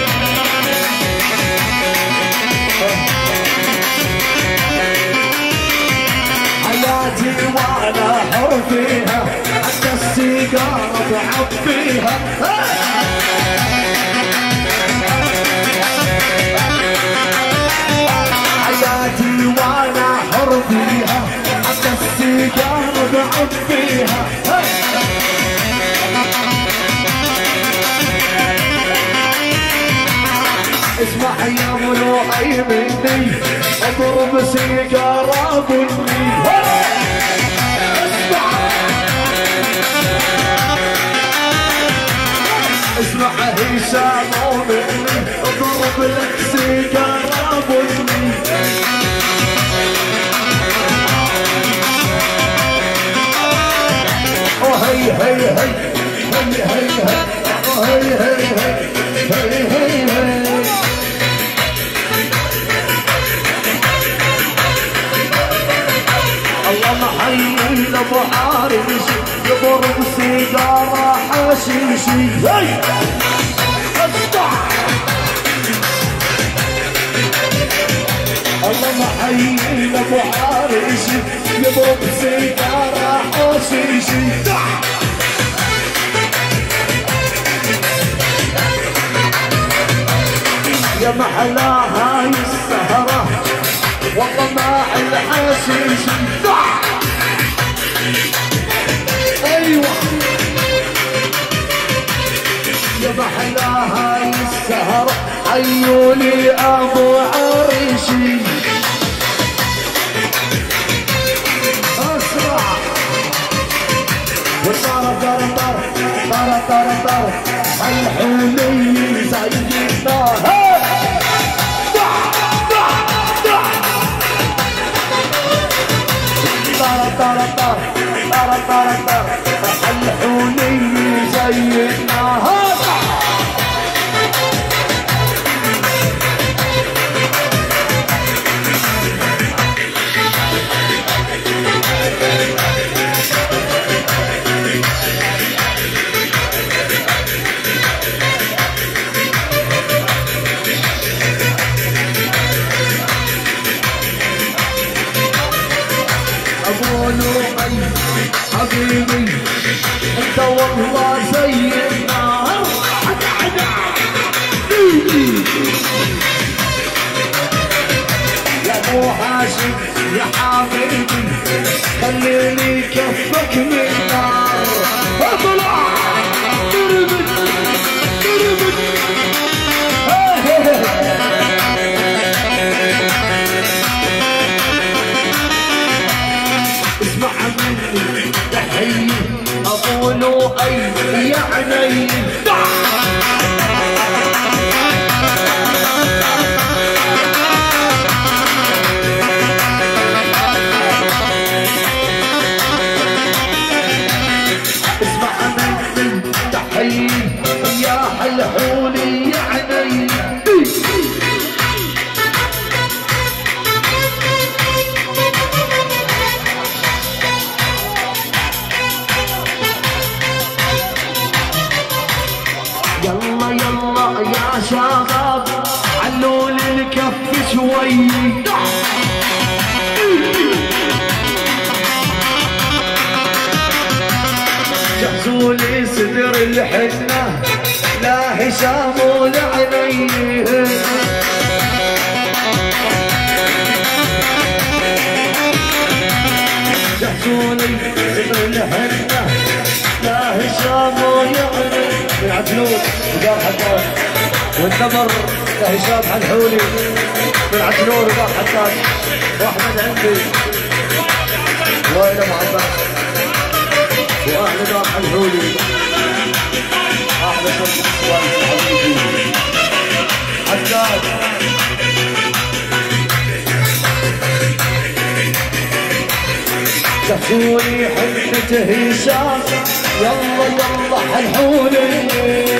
حياتي وانا حر فيها حتى السيجارة بعبيها حياتي وانا حر فيها حتى السيجارة بعبيها اسمع يا ملوحي مني اضرب سيجارة بني اسمع هشام مني اضرب لك سيجارة بني محيي لابو عارش يضرب سيجاره حشيشي الله محيي لابو عارش يضرب سيجاره حشيشي يا محلا هاي السهرة والله مع الحشيش ايوه يا محلا هاي السهرة عيوني ابو عريشي اسرع والطارة طارة طارة طارة طارة طارة الحلي زي النار الحوني زي النهار ابو لؤي حبيبي انت والله زي النار يا ابو هاشم يا حبيبي خليني كفك من النار اطلع اسمع مني تحيي ابو لؤي يا عيني اسمع مني تحيي يا حلحولي يا عيني يلا يلا يا شباب علوا لي الكف شوي جهزوا لي صدر الحنة لا هشام ولا عينيه جهزوا لي صدر الحنة لا هشام ولا عينيه عجلون ودار حداد والنمر لهشام حلحولي من عجلون ودار حداد واحمد عندي وائل ابو عباس واهل دار حلحولي احلى شرطة السوالف حبيبي حداد شافوني حنة هشام يلا يلا حلحولي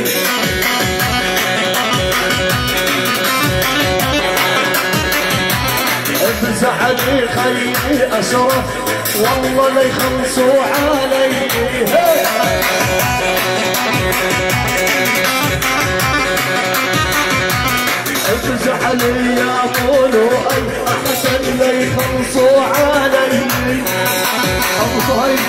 بزعلي خلي اشرف والله لا يخلصوا علي بزعلي يا ابو لؤي احسن لا يخلصوا علي ابو صهيب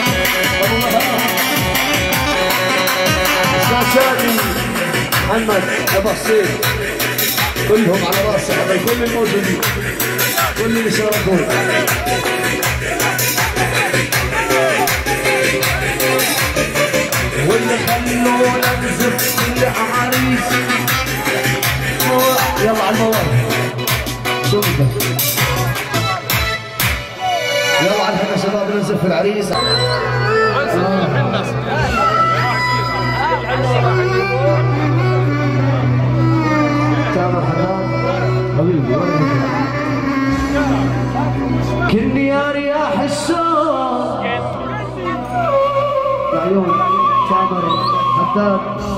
شاشاني محمد ابو حسين كلهم على راسي هذا كل الموجودين كل اللي شاركوا واللي خلونا نزف العريس يلا على الموال شوف يلا على الحين شباب نزف العريس تامر حنان حبيبي كني يا رياح الشوق العيون تامر حداد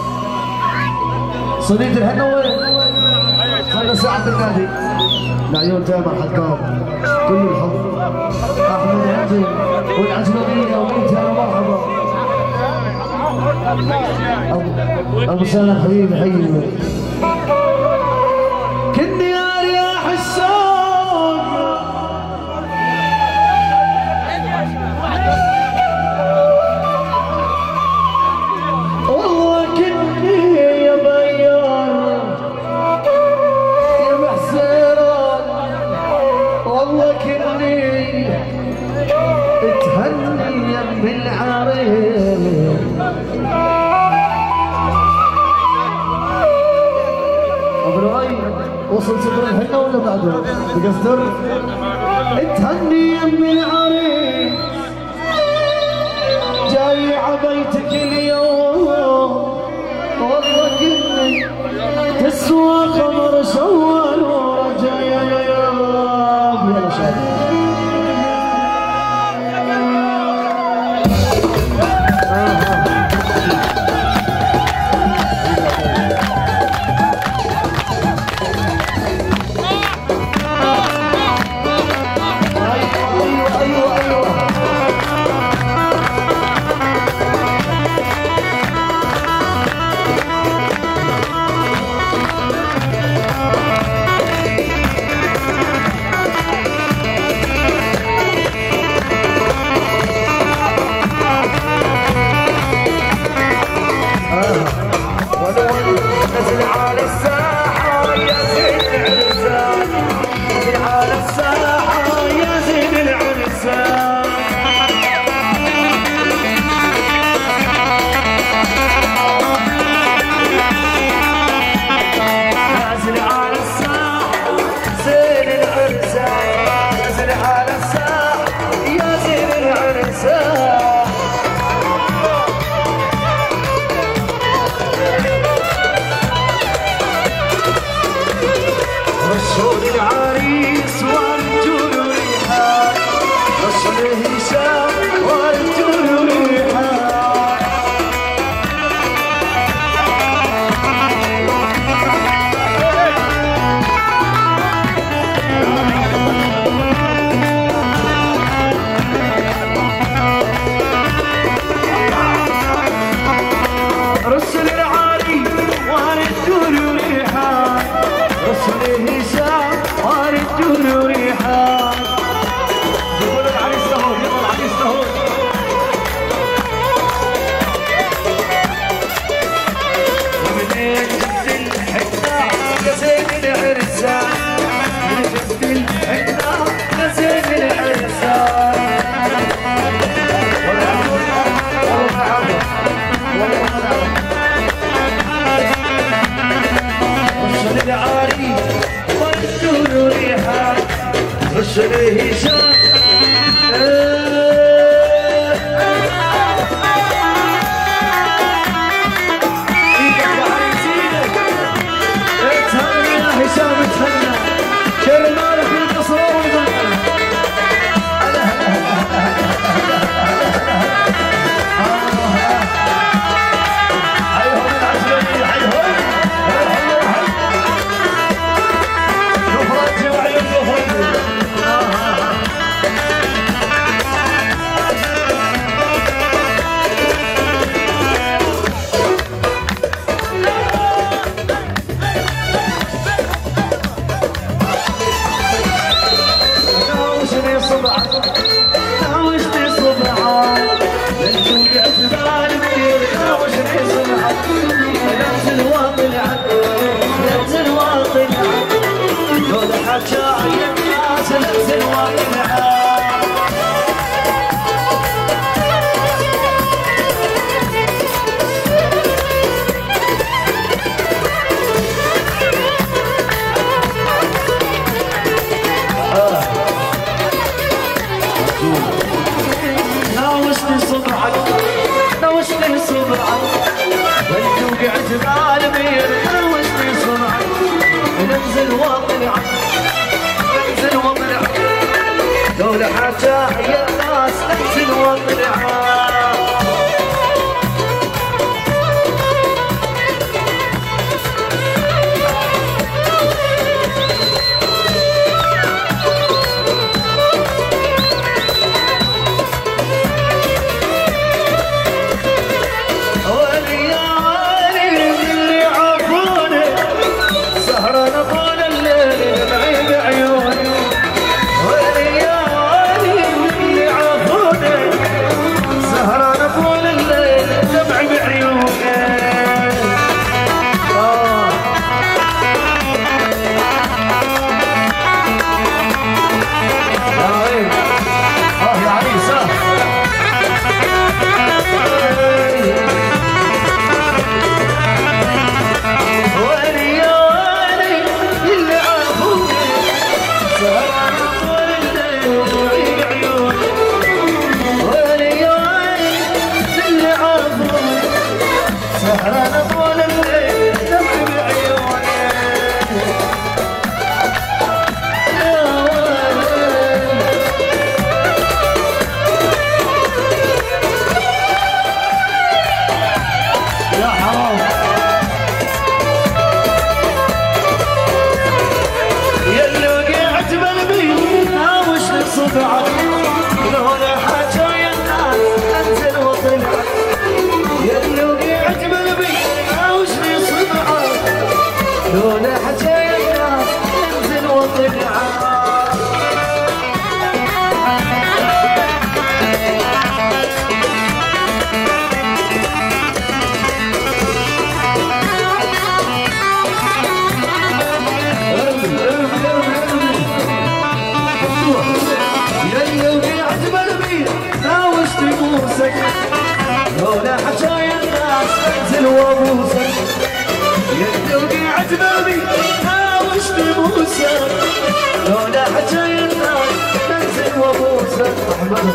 صينية الهنا وين؟ خلنا ساعة النادي العيون تامر حداد كل الحب احمد العظيم والعجلبيه وبيتها مرحبا. ابو سالم حبيبي حبيبي كني يا رياح الشوق والله كني يا بيار يا محسران والله كني تهني يم العريس وصل صدر الحنة ولا بعده؟ تقصدر؟ تهني يم العريس جاي عبيتك اليوم والله كني تسوى خمر سوال ورجع يا شباب. ننزل وابوسك يا وقعت بابي هاوش ببوسك لولا حجينا ننزل وابوسك احمد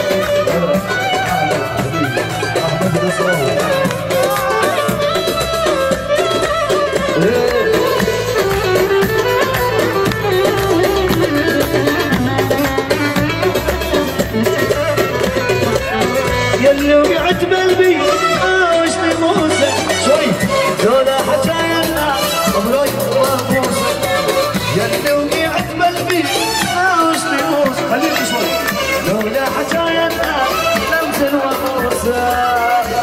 احمد نصراوي يلي وقعت بقلبي وش ببوسك شوي لولا حجاينا مبروك وابوسك يلي وقعت بقلبي وش ببوسك خليك شوي لولا حجاينا ننزل وابوسك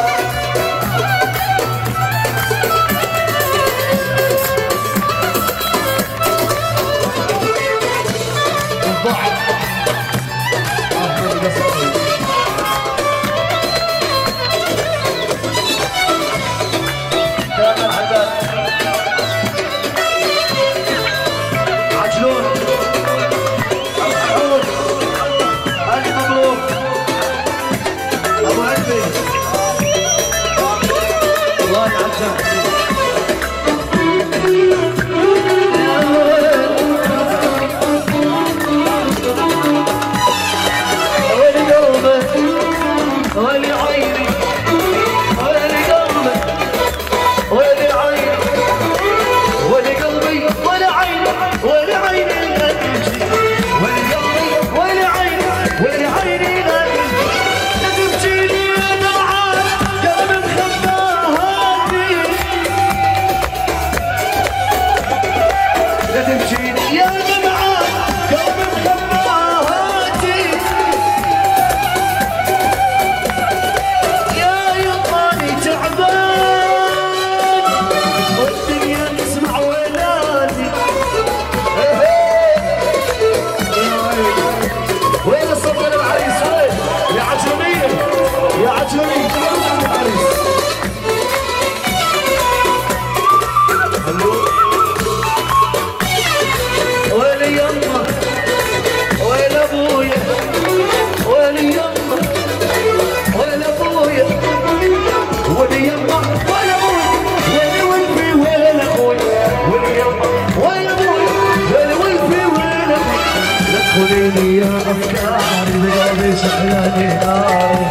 يا أفكاري بقلبي شحناني ناري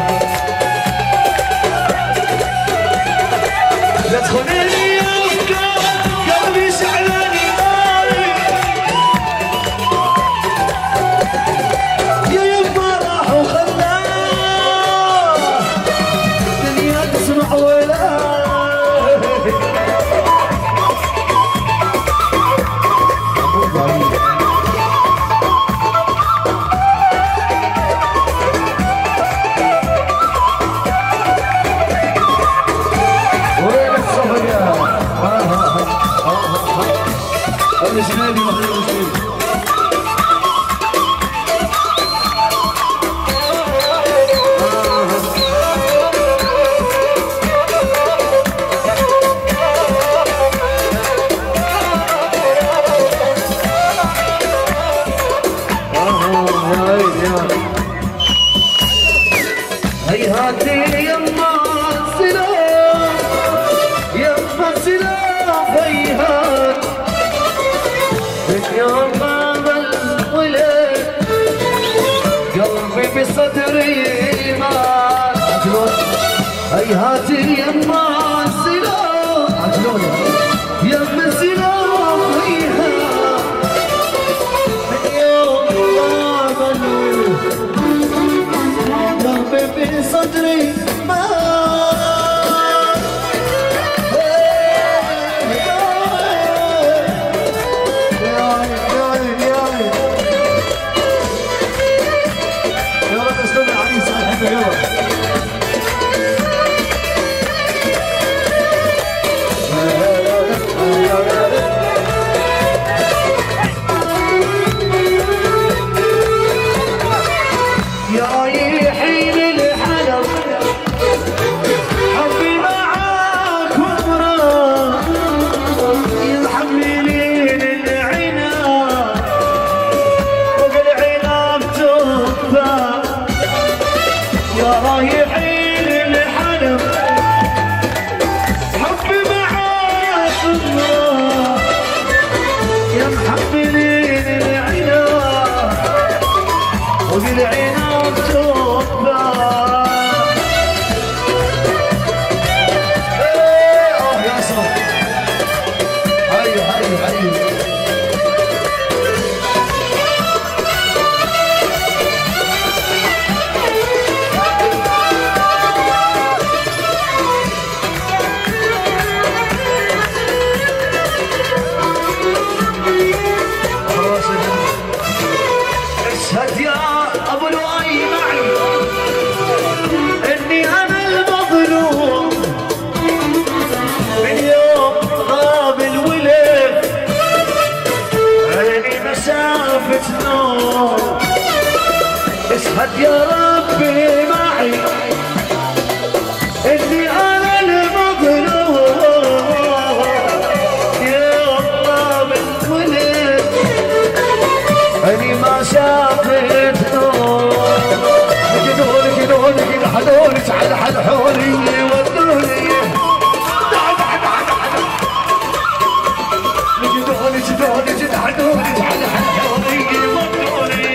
لا تخونيني يا أفكار قلبي شحناني ناري يا يما راح وخلاه الدنيا تسمع ولا الجنابي محمود الجنابي هيهاتي يما السلام يما السلام هيهات يوم غاب الولد قلبي بصدري مات عجلون هيهاتي يما السلام عجلون يما السلام هيهات يوم غاب الولد قلبي بصدري مات اشهد يا ربي معي اني انا المظلوم يا الله بالولد اني ما شافت نور كدوني حلوني تعال حلحوني ودوني جدوني حلوني تعال حلحوني ودوني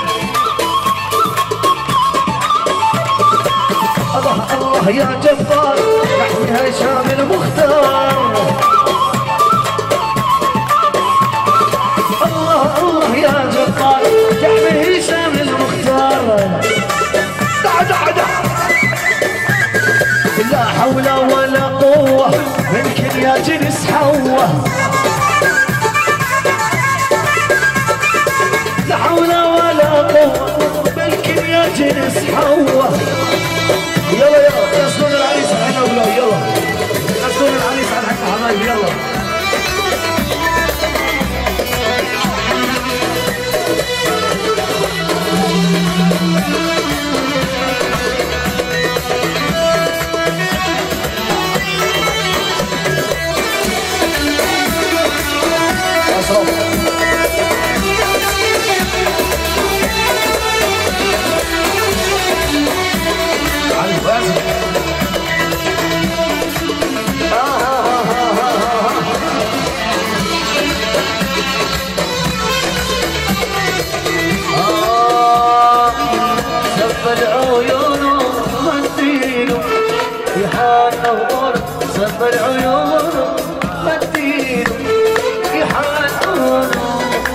الله يا جبار نحمي هشام المختار الله يا جبار نحمي هشام المختار دع لا حول ولا قوة منك يا جنس حوة لا حول ولا قوة منك يا جنس حوة يلا ياسلون العريس على اولاد يلا ياسلون العريس على حق حبايبي يلا سب العيون مدينه يحانونه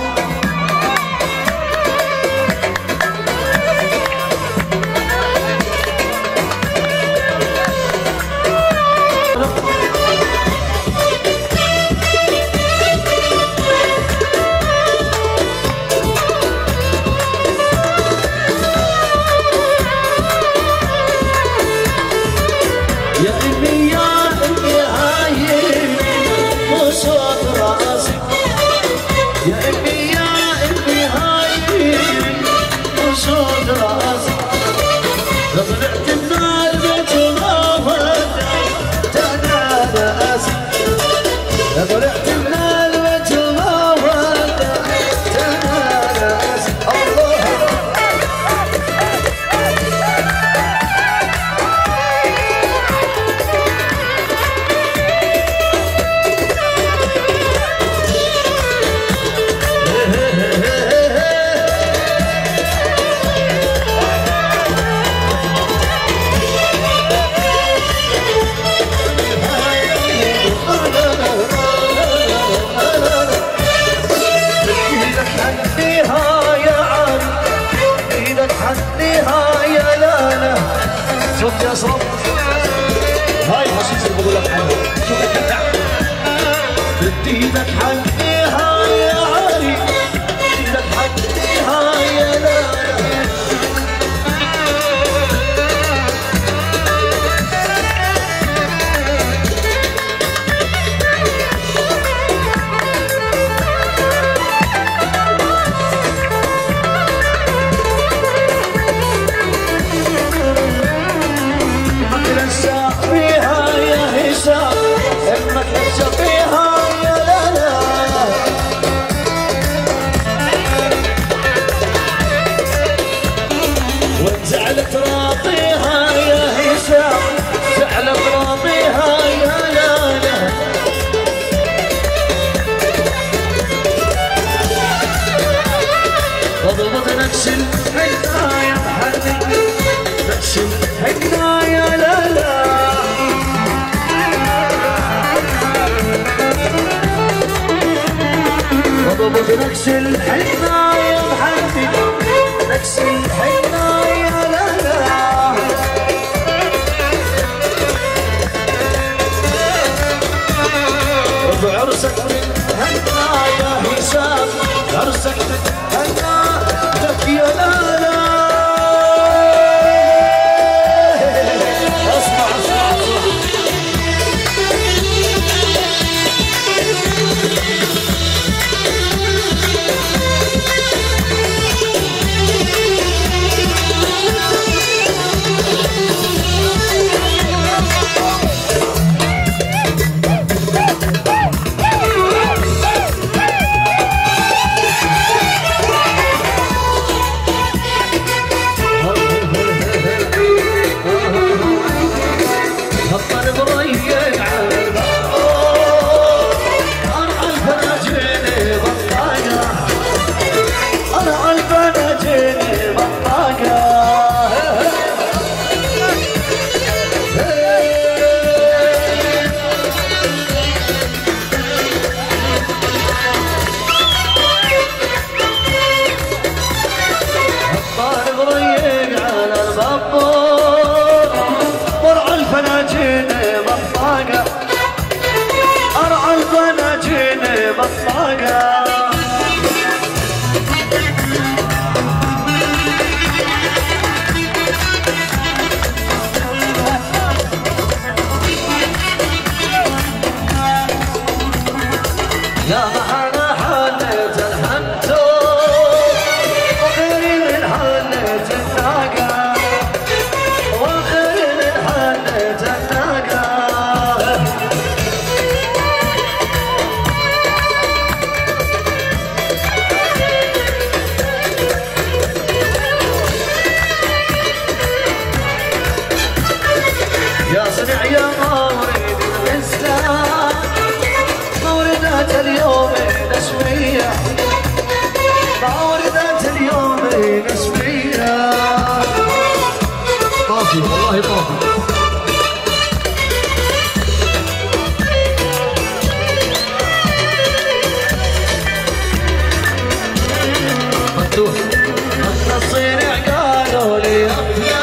يا صوت هاي حشيش اللي بقول لك شوف الدلع بدي ايدك حنيها يا علي ايدك حنيها يا لالا زعلت راضيها يا هشام زعلت راضيها يا لالا وضبط نفس الحكاية صبور ورع الفناجين بطاقة ارعى الفناجين بطاقة يا معنا حالة الحنتو وغير من حالة الناقة وغير من حالة الناقة يا صنع يا مورد الإسلام موردات اليوم نسوية موردات اليوم نسوية طافي والله طافي. مفتوح الصينع قالوا لي يا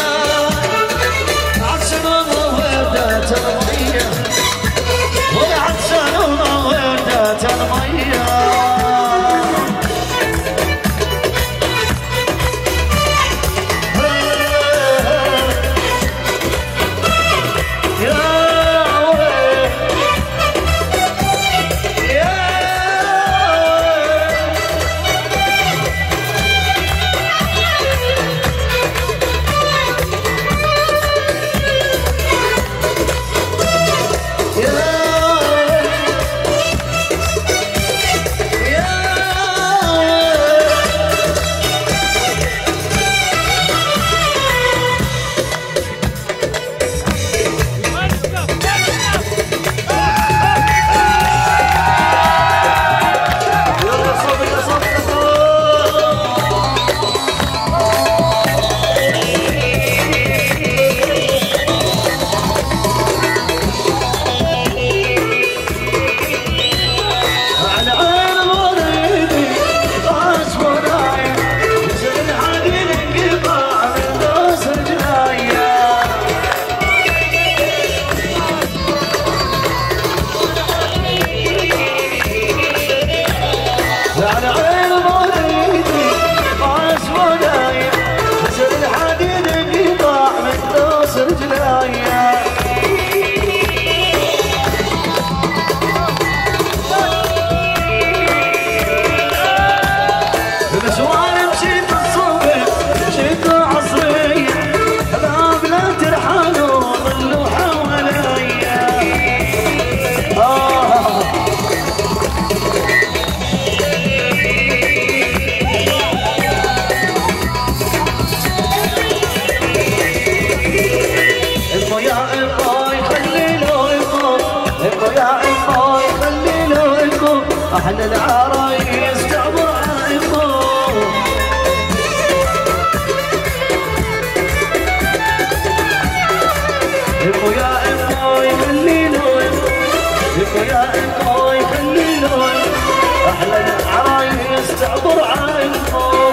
عطشان وردات المية وعطشان وردات المية احلى العرايس تعبر عيقهم ابو يا ابو يخلي له ابو يا ابو يخلي له احلى العرايس تعبر عيقهم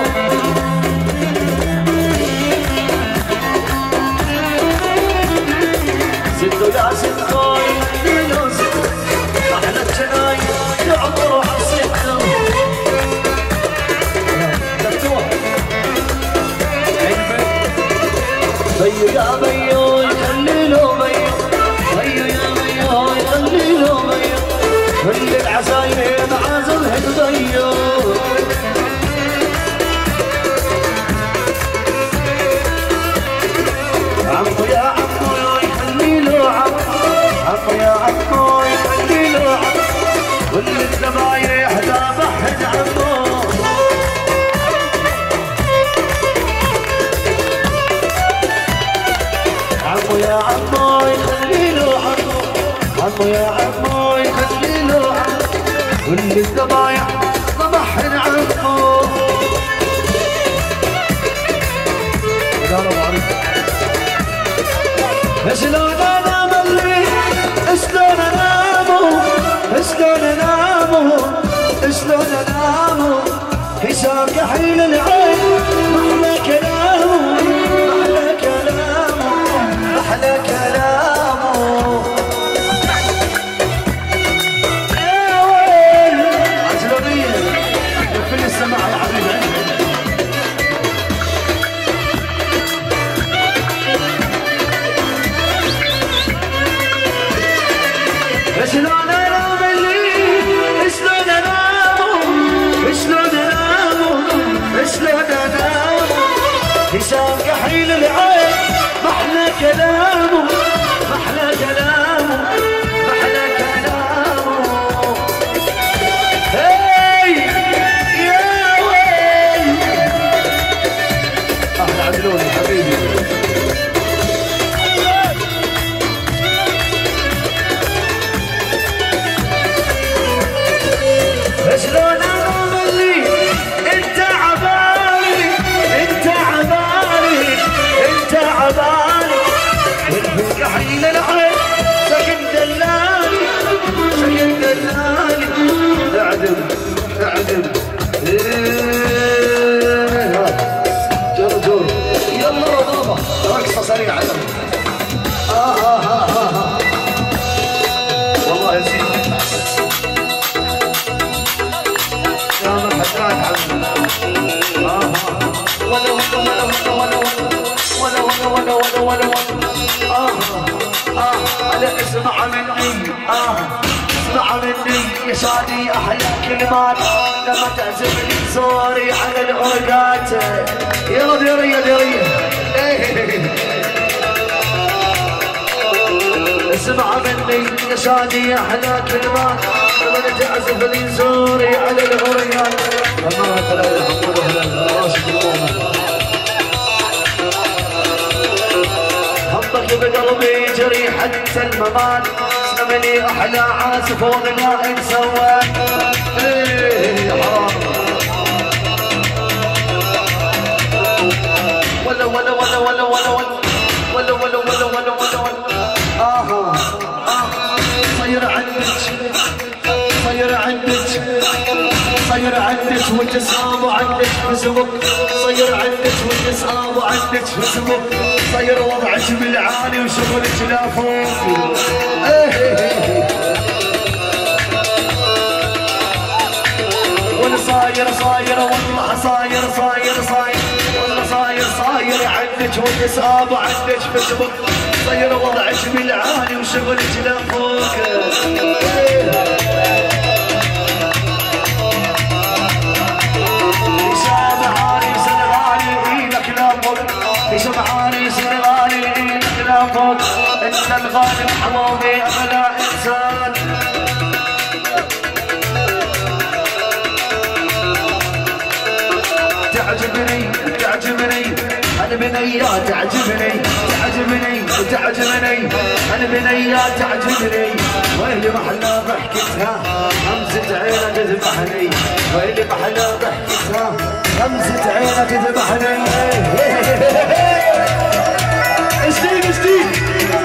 ستو يا ستو يخلي له احلى الجنايس تعبر عصيتهم بيو يا بيو يخلي له بيو بيو يا بيو يخلي له بيو كل العزايم عازمها بيو عمو يا عمو يخلي له عمو يا عمو يخلي له عمو كل الذبايح ذابحن عمو عمو يا عمو يخلي له عمو عمو يا عمو يخلي له عمو كل الذبايح ذبحن عمو شلون انا ملي شلون انامو شلون انامو شلون انامو حساب كحيل العين محلى كلامه محلى كلامه عين العين محلى كلامه محلى كلامه محلى كلامه هي يا ويل احلى عدلوني حبيبي شلون انا اللي انت عبالي انت عبالي انت عبالي والفوق عين العين سكن دلالي سكن دلالي اعدل اعدل جر جر يلا بابا رقصه سريعه والله يا سيدي اسمع مني اسمع مني يا شادي احلى كلمات لما تعزفني صوري على الاوقات يلا ديريه ديريه اسمع مني يا شادي احلى كلمات لما تعزفني صوري على الاوقات الله تعالى يحفظه لنا راشد الامه حبك بقلبي جري حتى الممات سمني احلى عازف وغناء سوى ايه يا حرام ولا ولا ولا ولا ولا ولا ولا ولا ولا ولا ولا ولا صير عندك صير عندك صير عندك والجسام وعندك فيسبوك صير عندك والجسام وعندك فيسبوك صير وضعك بالعالي وشغلك لا فوق وانا صاير صاير والله صاير صاير صاير والله صاير صاير عندك والجسام وعندك فيسبوك صير وضعك بالعالي وشغلك لا فوق سمعاني سنغالي ايدك لا فوق انت الغالب حمامي اغلى انسان تعجبني تعجبني انا بنيات تعجبني تعجبني تعجبني انا بنيات تعجبني ويلي محلى ضحكتها همزة عينك تذبحني ويلي محلى ضحكتها همزة عينك تذبحني اشتيك اشتيك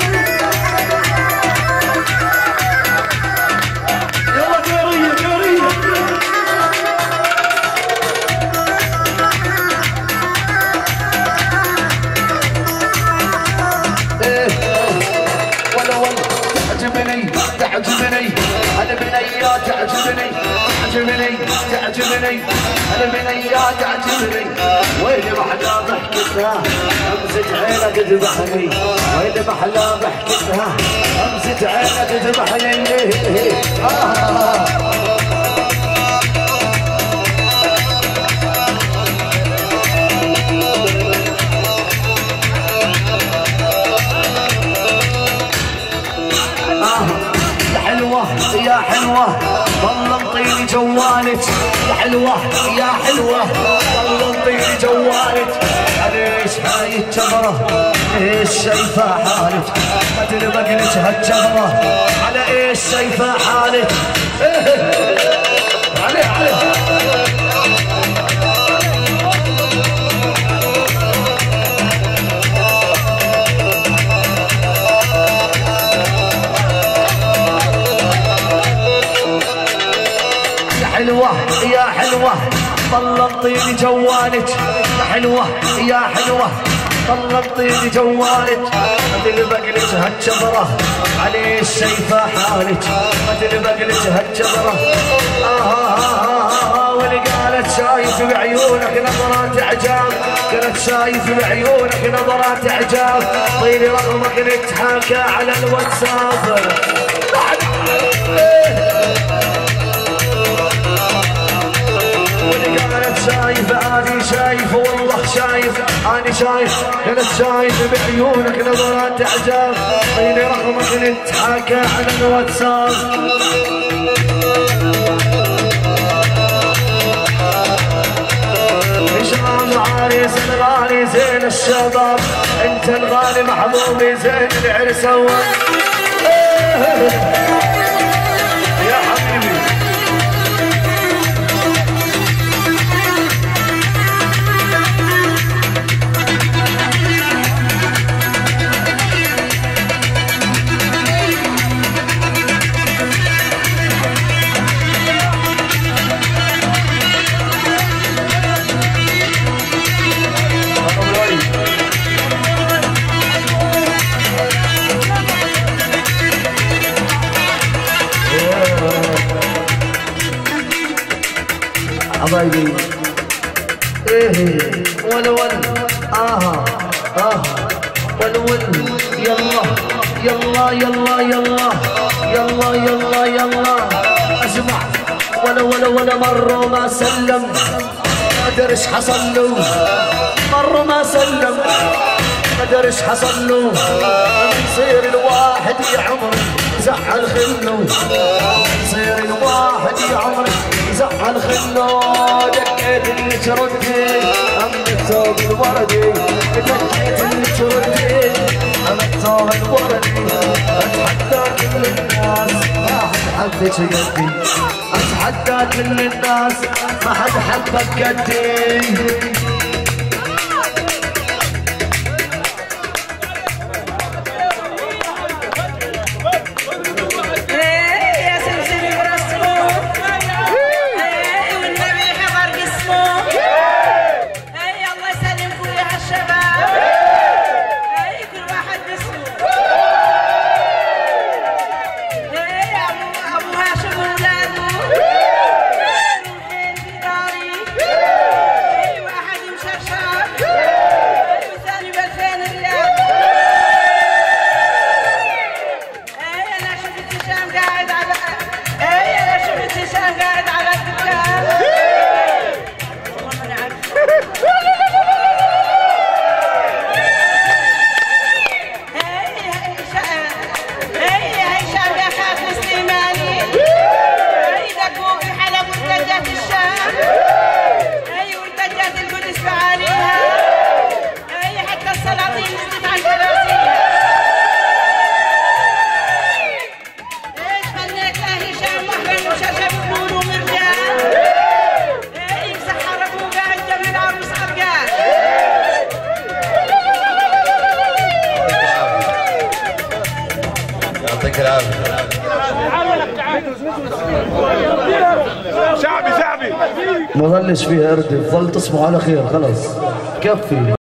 يلا ديرية ديرية ولا ولا تعجبني تعجبني انا بنيات تعجبني تعجبني تعجبني انا بنيات تعجبني ويلي محلى ضحكتها همزة عينك تذبحني ويلي محلى ضحكتها همزة عينك تذبحني يا حلوة يا حلوة والله انطيني جوالك يا حلوة يا حلوة والله انطيني جوالك ليش هاي الجمرة ليش شايفة حالك ما تنبق لك هالجمرة على ايش شايفة حالك عليه عليه حلوة يا حلوة ضل انطيني جوالك يا حلوة يا حلوة ضل انطيني جوالك ما تلبق لك هالجبرة عليه شايفة حالك ما تلبق لك هالجبرة واللي قالت شايف بعيونك نظرات اعجاب قالت شايف بعيونك نظرات اعجاب طيلي رقمك نتحاكى على الواتساب واللي قالت شايف اني شايف والله شايف اني شايف انا شايف بعيونك نظرات اعجاب خليني رقمك نتحاكى على الواتساب هشام عريس الغالي زين الشباب انت الغالي محبوبي زين العرس اول يا حبيبي حبايبي ايه ولول ولول يلا يلا يلا يلا يلا يلا يلا اسمع ولا مرة ما سلم ما ادري ايش حصل له مرة ما سلم ما ادري ايش حصل له يصير الواحد يا عمري يزعل خله يصير الواحد يا عمري يزعل خله دقيت اللي شردي ام الثوب الوردي دقيت اللي شردي ام الثوب الوردي اتحدى كل الناس ما حد حبك قدي اتحدى كل الناس ما حد حبك قدي شعبي ما ظلش فيها اردف ظل تصبحوا على خير خلاص كفي